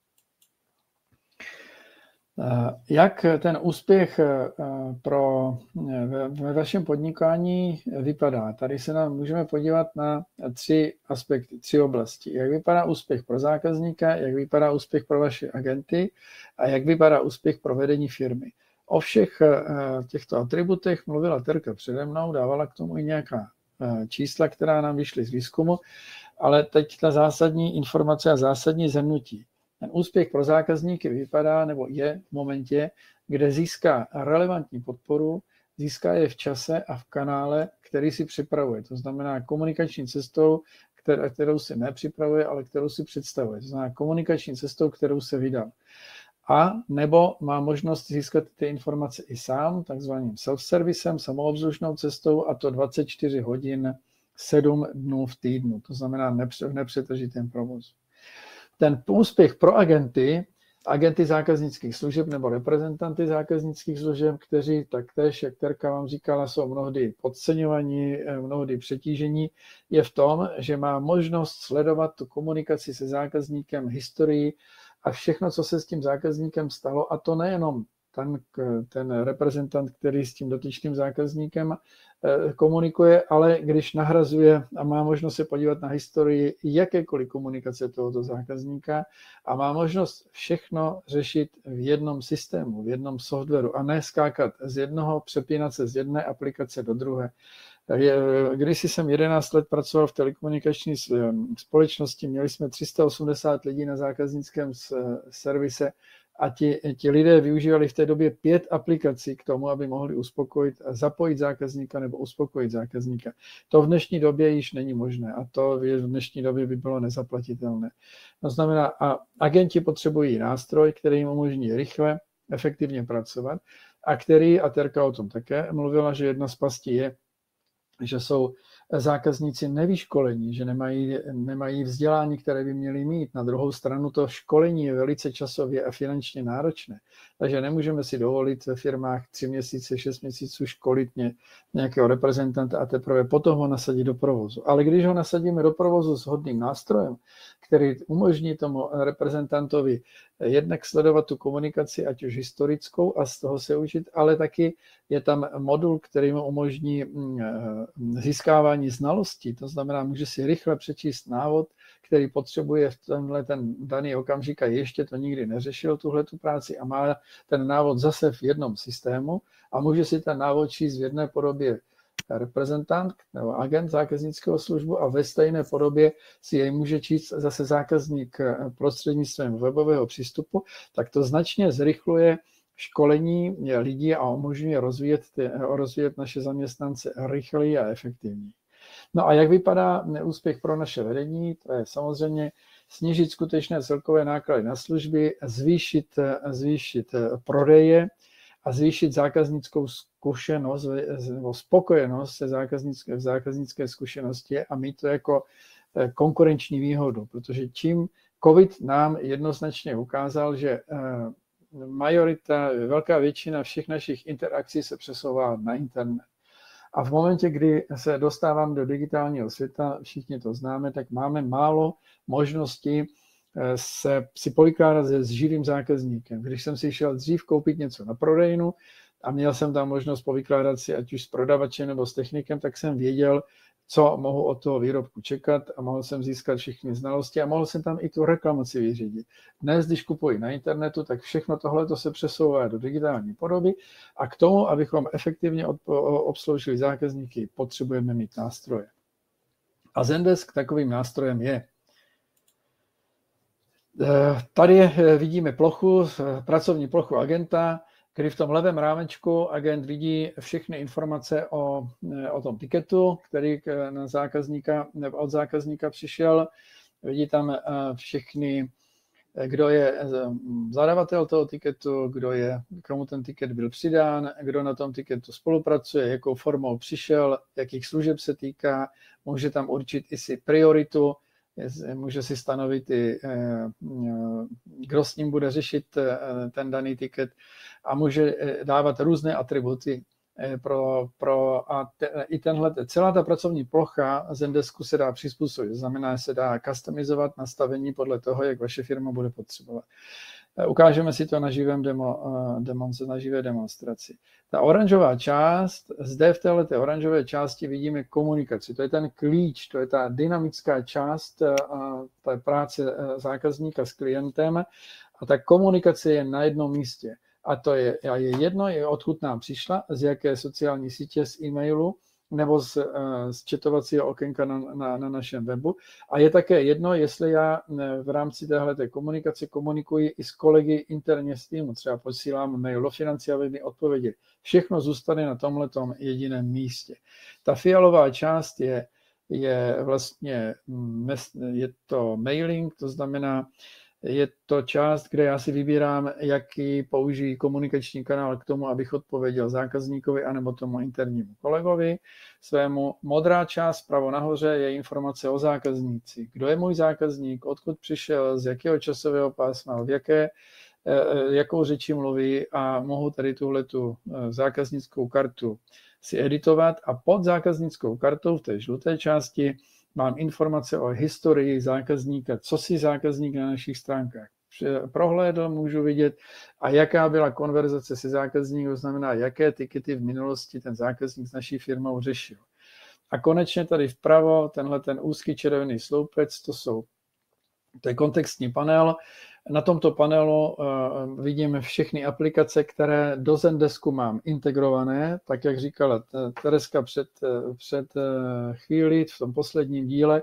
Jak ten úspěch pro, ve vašem podnikání vypadá? Tady se nám můžeme podívat na tři aspekty, tři oblasti. Jak vypadá úspěch pro zákazníka, jak vypadá úspěch pro vaše agenty a jak vypadá úspěch pro vedení firmy. O všech těchto atributech mluvila Terka přede mnou, dávala k tomu i nějaká čísla, která nám vyšly z výzkumu, ale teď ta zásadní informace a zásadní zhrnutí. Ten úspěch pro zákazníky vypadá nebo je v momentě, kde získá relevantní podporu, získá je v čase a v kanále, který si připravuje. To znamená komunikační cestou, kterou si nepřipravuje, ale kterou si představuje. To znamená komunikační cestou, kterou se vydal. A nebo má možnost získat ty informace i sám, takzvaným self-servisem, samoobslužnou cestou, a to dvacet čtyři hodin, sedm dnů v týdnu. To znamená v nepřetržitém provozu. Ten úspěch pro agenty, agenty zákaznických služeb nebo reprezentanty zákaznických služeb, kteří taktéž, jak Terka vám říkala, jsou mnohdy podceňovaní, mnohdy přetížení, je v tom, že má možnost sledovat tu komunikaci se zákazníkem, historii a všechno, co se s tím zákazníkem stalo, a to nejenom ten, ten reprezentant, který s tím dotyčným zákazníkem komunikuje, ale když nahrazuje a má možnost se podívat na historii jakékoliv komunikace tohoto zákazníka a má možnost všechno řešit v jednom systému, v jednom softwaru a ne skákat z jednoho, přepínat se z jedné aplikace do druhé. Když jsem jedenáct let pracoval v telekomunikační společnosti, měli jsme tři sta osmdesát lidí na zákaznickém servise a ti, ti lidé využívali v té době pět aplikací k tomu, aby mohli uspokojit, zapojit zákazníka nebo uspokojit zákazníka. To v dnešní době již není možné a to v dnešní době by bylo nezaplatitelné. To znamená, a agenti potřebují nástroj, který jim umožní rychle, efektivně pracovat a který, a Terka o tom také mluvila, že jedna z pastí je, že jsou zákazníci nevyškolení, že nemají, nemají vzdělání, které by měli mít. Na druhou stranu to školení je velice časově a finančně náročné. Takže nemůžeme si dovolit ve firmách tři měsíce, šest měsíců školit nějakého reprezentanta a teprve potom ho nasadit do provozu. Ale když ho nasadíme do provozu s hodným nástrojem, který umožní tomu reprezentantovi jednak sledovat tu komunikaci, ať už historickou a z toho se učit, ale taky je tam modul, který mu umožní získávání znalostí. To znamená, může si rychle přečíst návod, který potřebuje v tenhle ten daný okamžik a ještě to nikdy neřešil, tuhletu práci, a má ten návod zase v jednom systému a může si ten návod číst v jedné podobě reprezentant nebo agent zákaznického službu a ve stejné podobě si jej může číst zase zákazník prostřednictvím webového přístupu, tak to značně zrychluje školení lidí a umožňuje rozvíjet, ty, rozvíjet naše zaměstnance rychleji a efektivněji. No a jak vypadá neúspěch pro naše vedení? To je samozřejmě snížit skutečné celkové náklady na služby, zvýšit, zvýšit prodeje a zvýšit zákaznickou zkušenost nebo spokojenost se zákaznické, v zákaznické zkušenosti a mít to jako konkurenční výhodu, protože tím COVID nám jednoznačně ukázal, že majorita, velká většina všech našich interakcí se přesouvá na internet. A v momentě, kdy se dostávám do digitálního světa, všichni to známe, tak máme málo možností se si povykládat s živým zákazníkem. Když jsem si šel dřív koupit něco na prodejnu a měl jsem tam možnost povykládat si ať už s prodavačem nebo s technikem, tak jsem věděl, co mohu od toho výrobku čekat a mohl jsem získat všechny znalosti a mohl jsem tam i tu reklamaci vyřídit. Dnes, když kupuji na internetu, tak všechno tohle se přesouvá do digitální podoby a k tomu, abychom efektivně obsloužili zákazníky, potřebujeme mít nástroje. A Zendesk takovým nástrojem je. Tady vidíme plochu, pracovní plochu agenta, kdy v tom levém rámečku agent vidí všechny informace o, o tom tiketu, který na zákazníka, od zákazníka přišel. Vidí tam všechny, kdo je zadavatel toho tiketu, kdo je, komu ten tiket byl přidán, kdo na tom tiketu spolupracuje, jakou formou přišel, jakých služeb se týká, může tam určit i si prioritu, může si stanovit i, kdo s ním bude řešit ten daný tiket a může dávat různé atributy pro, pro a te, i tenhle, celá ta pracovní plocha Zendesku se dá přizpůsobit, to znamená, se dá customizovat nastavení podle toho, jak vaše firma bude potřebovat. Ukážeme si to na živém demo, demonce, na živé demonstraci. Ta oranžová část, zde v této oranžové části vidíme komunikaci. To je ten klíč, to je ta dynamická část té práce zákazníka s klientem a ta komunikace je na jednom místě. A to je, a je jedno, je odkud nám přišla, z jaké sociální sítě, z e-mailu, nebo z, z chatovacího okénka na, na, na našem webu. A je také jedno, jestli já v rámci téhleté komunikace komunikuji i s kolegy interně s týmu. Třeba posílám mail do financí, aby mi odpověděli. Všechno zůstane na tomhletom jediném místě. Ta fialová část je, je vlastně je to mailing, to znamená, je to část, kde já si vybírám, jaký použijí komunikační kanál k tomu, abych odpověděl zákazníkovi anebo tomu internímu kolegovi. Svému modrá část pravo nahoře je informace o zákazníci. Kdo je můj zákazník, odkud přišel, z jakého časového pásma, v jaké, jakou řečí mluví a mohu tady tuhletu zákaznickou kartu si editovat a pod zákaznickou kartou v té žluté části mám informace o historii zákazníka, co si zákazník na našich stránkách prohlédl, můžu vidět, a jaká byla konverzace se zákazníkem, to znamená, jaké tikety v minulosti ten zákazník s naší firmou řešil. A konečně tady vpravo, tenhle ten úzký červený sloupec, to jsou, to je kontextní panel. Na tomto panelu uh, vidím všechny aplikace, které do Zendesku mám integrované, tak jak říkala Tereska před, před uh, chvíli v tom posledním díle.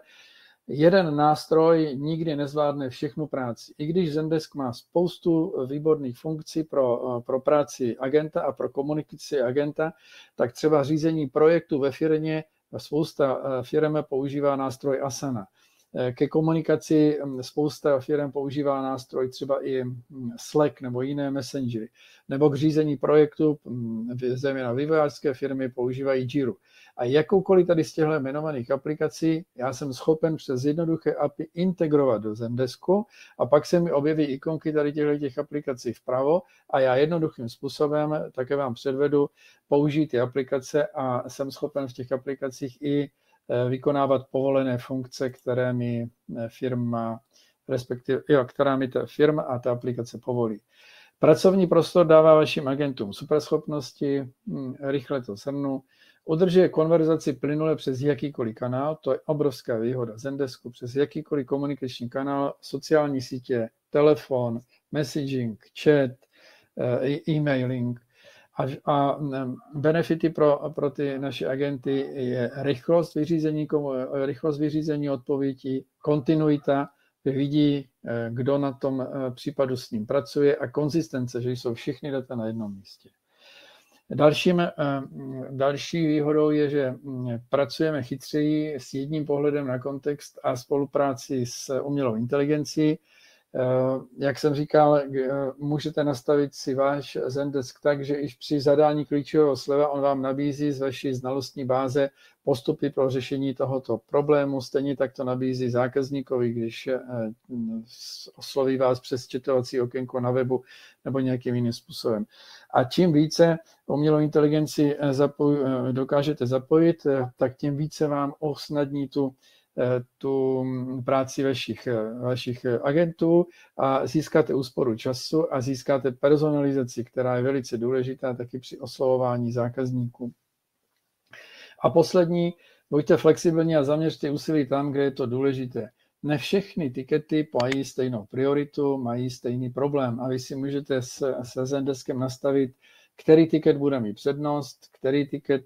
Jeden nástroj nikdy nezvládne všechnu práci. I když Zendesk má spoustu výborných funkcí pro, uh, pro práci agenta a pro komunikaci agenta, tak třeba řízení projektu ve firmě, spousta uh, firm používá nástroj Asana. Ke komunikaci spousta firm používá nástroj třeba i Slack nebo jiné messengery. Nebo k řízení projektu, zejména vývojářské firmy používají Jiru. A jakoukoliv tady z těchto jmenovaných aplikací já jsem schopen přes jednoduché A P I integrovat do Zendesku a pak se mi objeví ikonky tady těchto aplikací vpravo a já jednoduchým způsobem, také vám předvedu, použít ty aplikace a jsem schopen v těch aplikacích i vykonávat povolené funkce, které mi firma, respektive, jo, která mi ta firma a ta aplikace povolí. Pracovní prostor dává vašim agentům superschopnosti, hm, rychle to shrnu, udržuje konverzaci plynule přes jakýkoliv kanál, to je obrovská výhoda Zendesku, přes jakýkoliv komunikační kanál, sociální sítě, telefon, messaging, chat, e-mailing. A, a benefity pro, pro ty naše agenty je rychlost vyřízení, rychlost vyřízení odpovědí, kontinuita, kde vidí, kdo na tom případu s ním pracuje a konzistence, že jsou všechny data na jednom místě. Dalším, další výhodou je, že pracujeme chytřeji s jedním pohledem na kontext a spolupráci s umělou inteligencí. Jak jsem říkal, můžete nastavit si váš Zendesk tak, že i při zadání klíčového slova on vám nabízí z vaší znalostní báze postupy pro řešení tohoto problému. Stejně tak to nabízí zákazníkovi, když osloví vás přes chatovací okénko na webu nebo nějakým jiným způsobem. A čím více umělou inteligenci zapoj, dokážete zapojit, tak tím více vám usnadní tu tu práci vašich, vašich agentů a získáte úsporu času a získáte personalizaci, která je velice důležitá taky při oslovování zákazníků. A poslední, buďte flexibilní a zaměřte úsilí tam, kde je to důležité. Ne všechny tikety mají stejnou prioritu, mají stejný problém a vy si můžete se Zendeskem nastavit, který tiket bude mít přednost, který tiket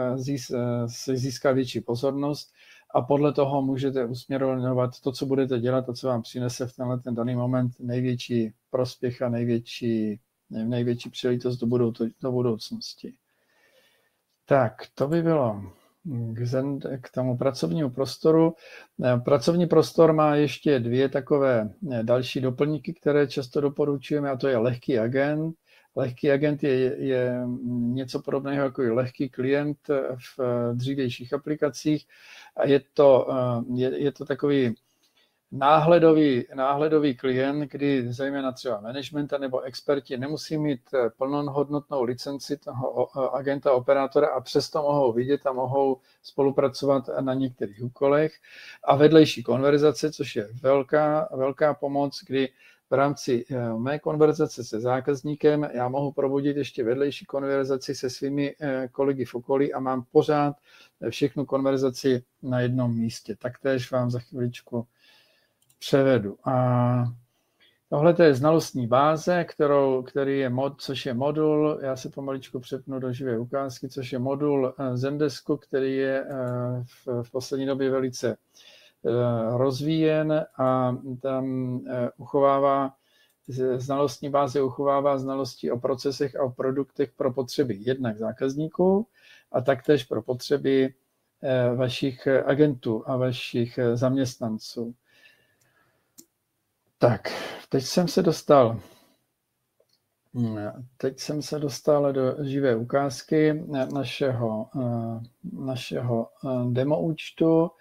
získá větší pozornost a podle toho můžete usměrovat to, co budete dělat a co vám přinese v tenhle ten daný moment největší prospěch a největší, největší příležitost do, budou, do budoucnosti. Tak, to by bylo k, Zend, k tomu pracovnímu prostoru. Pracovní prostor má ještě dvě takové další doplňky, které často doporučujeme, a to je lehký agent. Lehký agent je, je něco podobného jako i lehký klient v dřívějších aplikacích a je to, je, je to takový náhledový, náhledový klient, kdy zejména třeba management nebo experti nemusí mít plnohodnotnou licenci toho agenta, operátora a přesto mohou vidět a mohou spolupracovat na některých úkolech. A vedlejší konverzace, což je velká, velká pomoc, kdy v rámci mé konverzace se zákazníkem já mohu probudit ještě vedlejší konverzaci se svými kolegy v okolí a mám pořád všechnu konverzaci na jednom místě. Taktéž vám za chviličku převedu. A tohle je znalostní báze, kterou, který je mod, což je modul, já se pomaličku přepnu do živé ukázky, což je modul Zendesku, který je v, v poslední době velice rozvíjen a tam uchovává znalostní báze, uchovává znalosti o procesech a o produktech pro potřeby jednak zákazníků a taktéž pro potřeby vašich agentů a vašich zaměstnanců. Tak, teď jsem se dostal, teď jsem se dostal do živé ukázky našeho, našeho demo účtu.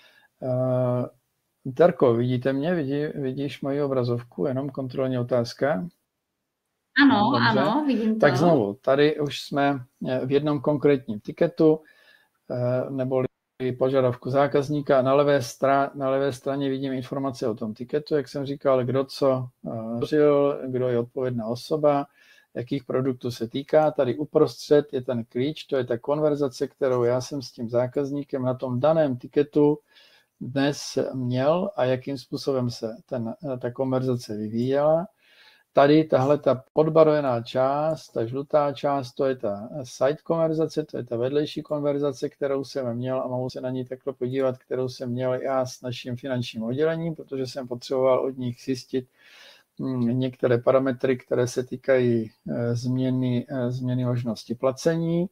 Terko, vidíte mě? Vidí, vidíš moji obrazovku? Jenom kontrolní otázka. Ano, Dobře. ano, vidím to. Tak znovu, tady už jsme v jednom konkrétním tiketu, neboli požadavku zákazníka. Na levé, stra, na levé straně vidím informace o tom tiketu, jak jsem říkal, kdo co řil, kdo je odpovědná osoba, jakých produktů se týká. Tady uprostřed je ten klíč, to je ta konverzace, kterou já jsem s tím zákazníkem na tom daném tiketu dnes měl a jakým způsobem se ten, ta konverzace vyvíjela. Tady tahle ta podbarvená část, ta žlutá část, to je ta side konverzace, to je ta vedlejší konverzace, kterou jsem měl a mohu se na ní takhle podívat, kterou jsem měl já s naším finančním oddělením, protože jsem potřeboval od nich zjistit některé parametry, které se týkají změny, změny možnosti placení.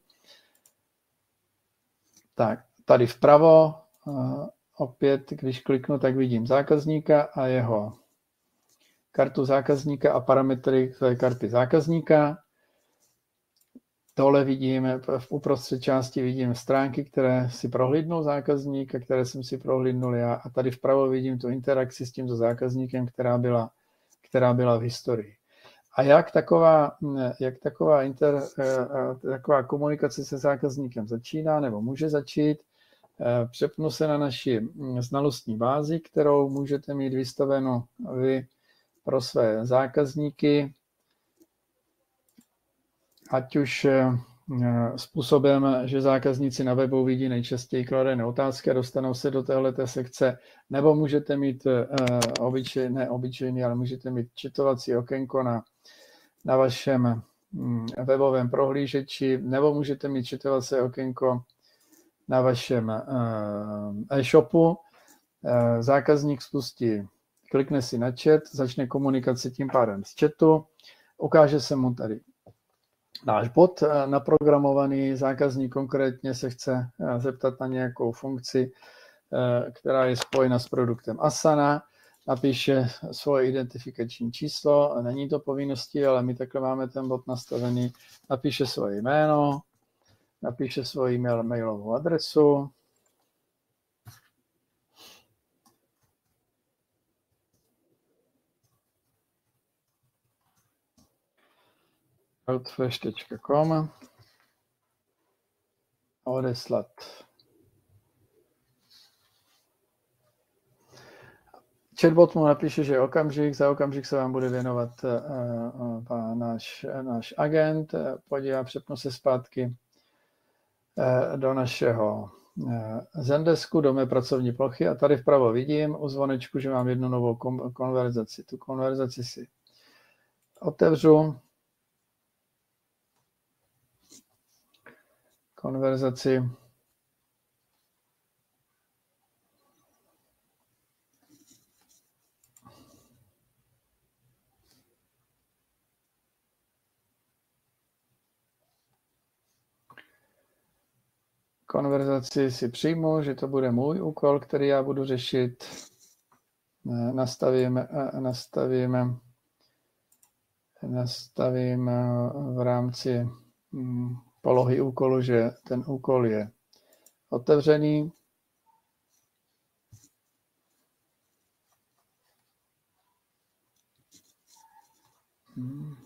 Tak, tady vpravo, opět, když kliknu, tak vidím zákazníka a jeho kartu zákazníka a parametry své karty zákazníka. Dole vidím, v uprostřed části vidím stránky, které si prohlídnul zákazník a které jsem si prohlídnul já. A tady vpravo vidím tu interakci s tímto zákazníkem, která byla, která byla v historii. A jak taková, jak taková, inter, taková komunikace se zákazníkem začíná nebo může začít, přepnu se na naši znalostní bázi, kterou můžete mít vystavenou vy pro své zákazníky, ať už způsobem, že zákazníci na webu vidí nejčastěji kladené otázky a dostanou se do téhleté sekce, nebo můžete mít obyčej, ne obyčejný, ale můžete mít četovací okénko na, na vašem webovém prohlížeči, nebo můžete mít četovací okénko na vašem e-shopu. Zákazník spustí, klikne si na chat, začne komunikaci tím pádem z chatu, ukáže se mu tady náš bot naprogramovaný, zákazník konkrétně se chce zeptat na nějakou funkci, která je spojena s produktem Asana, napíše svoje identifikační číslo, není to povinností, ale my takhle máme ten bot nastavený, napíše svoje jméno, napíše svoji mail, mailovou adresu, outfresh tečka com a odeslat. chatbot mu napíše, že okamžik, za okamžik se vám bude věnovat uh, uh, náš, náš agent, uh, podívá, přepnu se zpátky uh, do našeho uh, Zendesku, do mé pracovní plochy a tady vpravo vidím u zvonečku, že mám jednu novou kom- konverzaci. Tu konverzaci si otevřu. Konverzaci. Konverzaci si přijmu, že to bude můj úkol, který já budu řešit. Nastavím, nastavím, nastavím v rámci polohy úkolu, že ten úkol je otevřený. Hmm.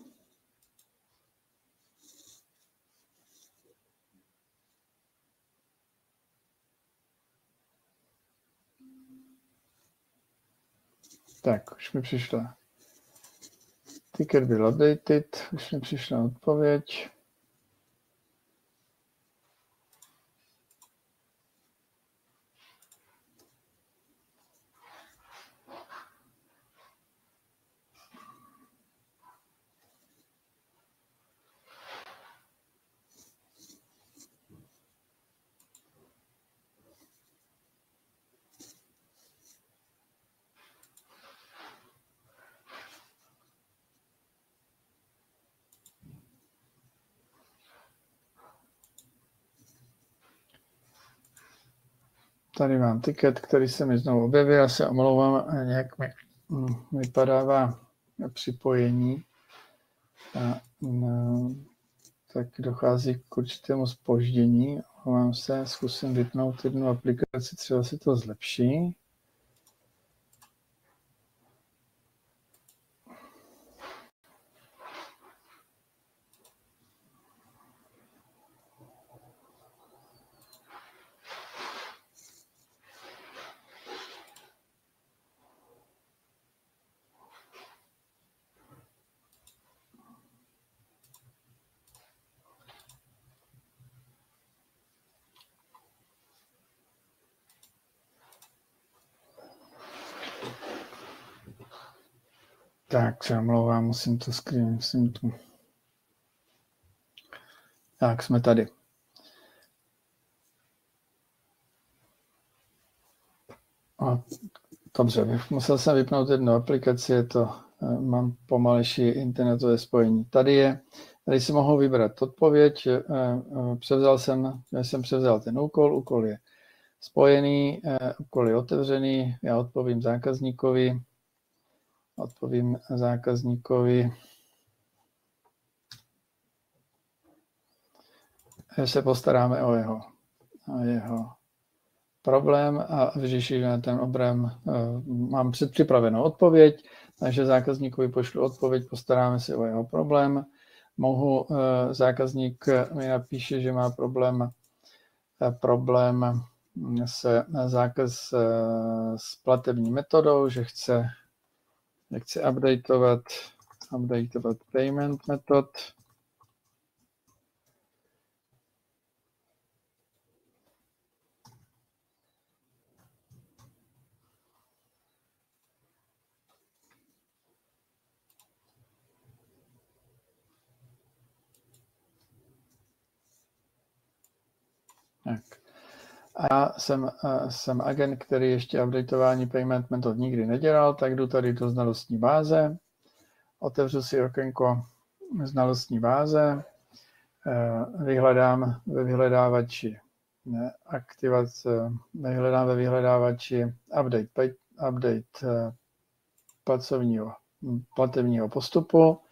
Tak, už mi přišla. Ticket byl updated, už mi přišla odpověď. Tady mám tiket, který se mi znovu objevil, já se omlouvám, nějak mi vypadává připojení. A, no, tak dochází k určitému zpoždění. Omlouvám se, zkusím vypnout jednu aplikaci, třeba se to zlepší. Tak se omlouvám, musím to screen, musím tu. Tak, jsme tady. A, dobře, musel jsem vypnout jednu aplikaci, je to, mám pomalejší internetové spojení. Tady je, tady si mohu vybrat odpověď, převzal jsem, já jsem převzal ten úkol, úkol je spojený, úkol je otevřený, já odpovím zákazníkovi, odpovím zákazníkovi, že se postaráme o jeho, o jeho problém a vyřešíme ten problém. Mám předpřipravenou odpověď, takže zákazníkovi pošlu odpověď, postaráme se o jeho problém. Mohu, zákazník mi napíše, že má problém, problém se zákaz s platební metodou, že chce Jak chci updateovat, updateovat payment method. Tak. A jsem, jsem agent, který ještě updateování payment method nikdy nedělal, tak jdu tady do znalostní báze, otevřu si okénko znalostní báze, vyhledám ve vyhledávači ne, aktivace, vyhledám ve vyhledávači update, update pracovního, platebního postupu.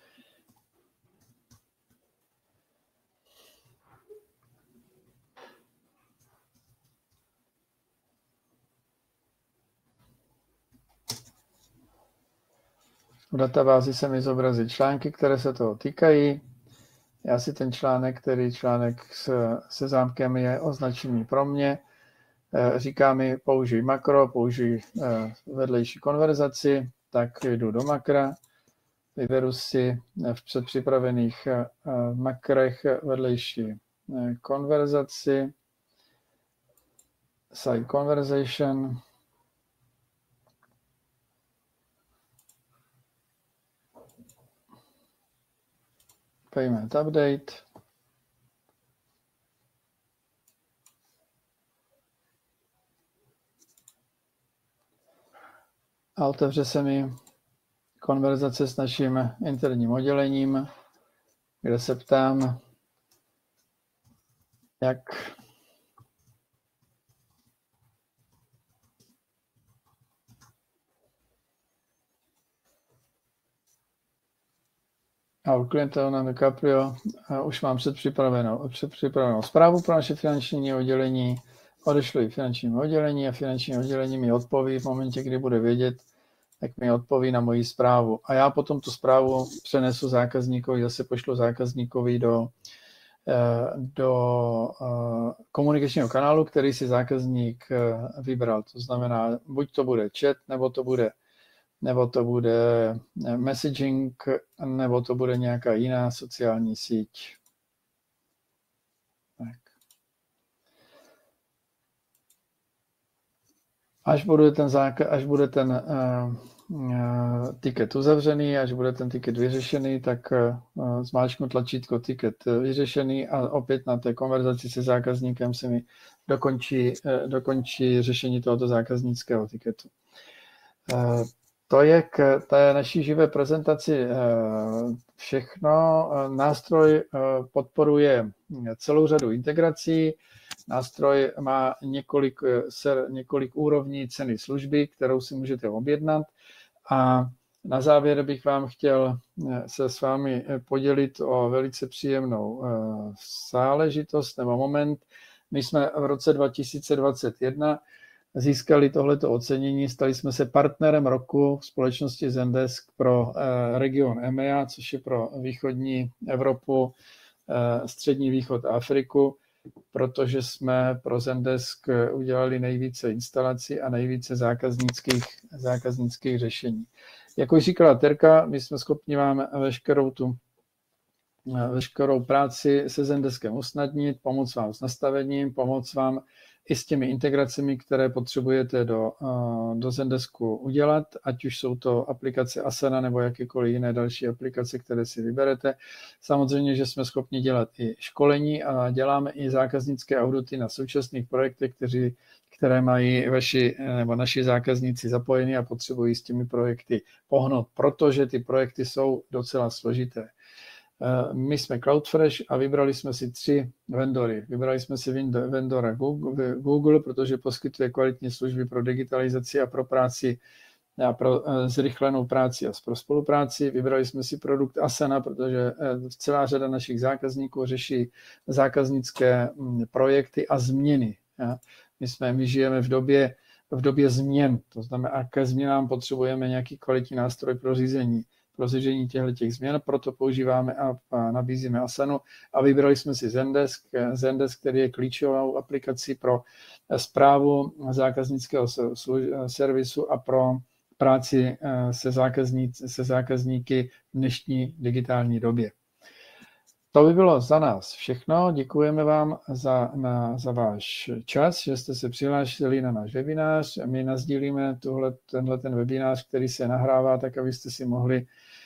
V databázi se mi zobrazí články, které se toho týkají. Já si ten článek, který článek se, se zámkem je označený pro mě, říká mi použij makro, použij vedlejší konverzaci, tak jdu do makra, vyberu si v předpřipravených makrech vedlejší konverzaci, side conversation, payment update, a otevře se mi konverzace s naším interním oddělením, kde se ptám, jak a klientelna DiCaprio, už mám předpřipravenou, předpřipravenou zprávu pro naše finanční oddělení, odešlu ji finančnímu oddělení a finanční oddělení mi odpoví v momentě, kdy bude vědět, tak mi odpoví na moji zprávu. A já potom tu zprávu přenesu zákazníkovi, zase pošlu zákazníkovi do, do komunikačního kanálu, který si zákazník vybral. To znamená, buď to bude chat, nebo to bude nebo to bude messaging, nebo to bude nějaká jiná sociální síť. Tak. Až bude ten, záka- až bude ten uh, uh, tiket uzavřený, až bude ten tiket vyřešený, tak uh, zmáčknu tlačítko tiket vyřešený a opět na té konverzaci se zákazníkem se mi dokončí, uh, dokončí řešení tohoto zákaznického tiketu. Uh, To je k té naší živé prezentaci všechno. Nástroj podporuje celou řadu integrací. Nástroj má několik, několik úrovní ceny služby, kterou si můžete objednat. A na závěr bych vám chtěl se s vámi podělit o velice příjemnou záležitost nebo moment. My jsme v roce dva tisíce dvacet jedna získali tohleto ocenění, stali jsme se partnerem roku společnosti Zendesk pro region E M E A, což je pro východní Evropu, střední východ a Afriku, protože jsme pro Zendesk udělali nejvíce instalací a nejvíce zákaznických, zákaznických řešení. Jak už říkala Terka, my jsme schopni vám veškerou tu veškerou práci se Zendeskem usnadnit, pomoct vám s nastavením, pomoct vám i s těmi integracemi, které potřebujete do, do Zendesku udělat, ať už jsou to aplikace Asana nebo jakékoliv jiné další aplikace, které si vyberete. Samozřejmě, že jsme schopni dělat i školení a děláme i zákaznické audity na současných projektech, kteří, které mají vaši nebo naši zákazníci zapojeni a potřebují s těmi projekty pohnout, protože ty projekty jsou docela složité. My jsme CloudFresh a vybrali jsme si tři vendory. Vybrali jsme si vendora Google, Google, protože poskytuje kvalitní služby pro digitalizaci a pro práci, a pro zrychlenou práci a pro spolupráci. Vybrali jsme si produkt Asana, protože celá řada našich zákazníků řeší zákaznické projekty a změny. My jsme, my žijeme v době, v době změn, to znamená, a ke změnám potřebujeme nějaký kvalitní nástroj pro řízení. pro řešení těchto změn, proto používáme a, a nabízíme Asanu a vybrali jsme si Zendesk, Zendesk, který je klíčovou aplikací pro správu zákaznického servisu a pro práci se, zákazníci, se zákazníky v dnešní digitální době. To by bylo za nás všechno. Děkujeme vám za, na, za váš čas, že jste se přihlásili na náš webinář. My nasdílíme tuhle, tenhle ten webinář, který se nahrává, tak abyste si mohli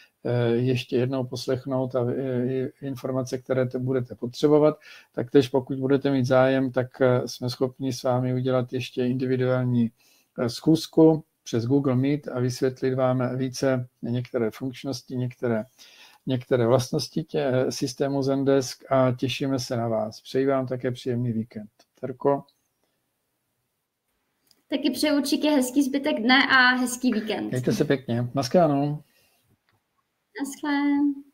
ještě jednou poslechnout a informace, které te budete potřebovat. Tak tež pokud budete mít zájem, tak jsme schopni s vámi udělat ještě individuální schůzku přes Google Meet a vysvětlit vám více některé funkčnosti, některé některé vlastnosti tě, systému Zendesk a těšíme se na vás. Přeji vám také příjemný víkend. Terko? Taky přeju určitě hezký zbytek dne a hezký víkend. Mějte se pěkně. Naschledanou. Naschle.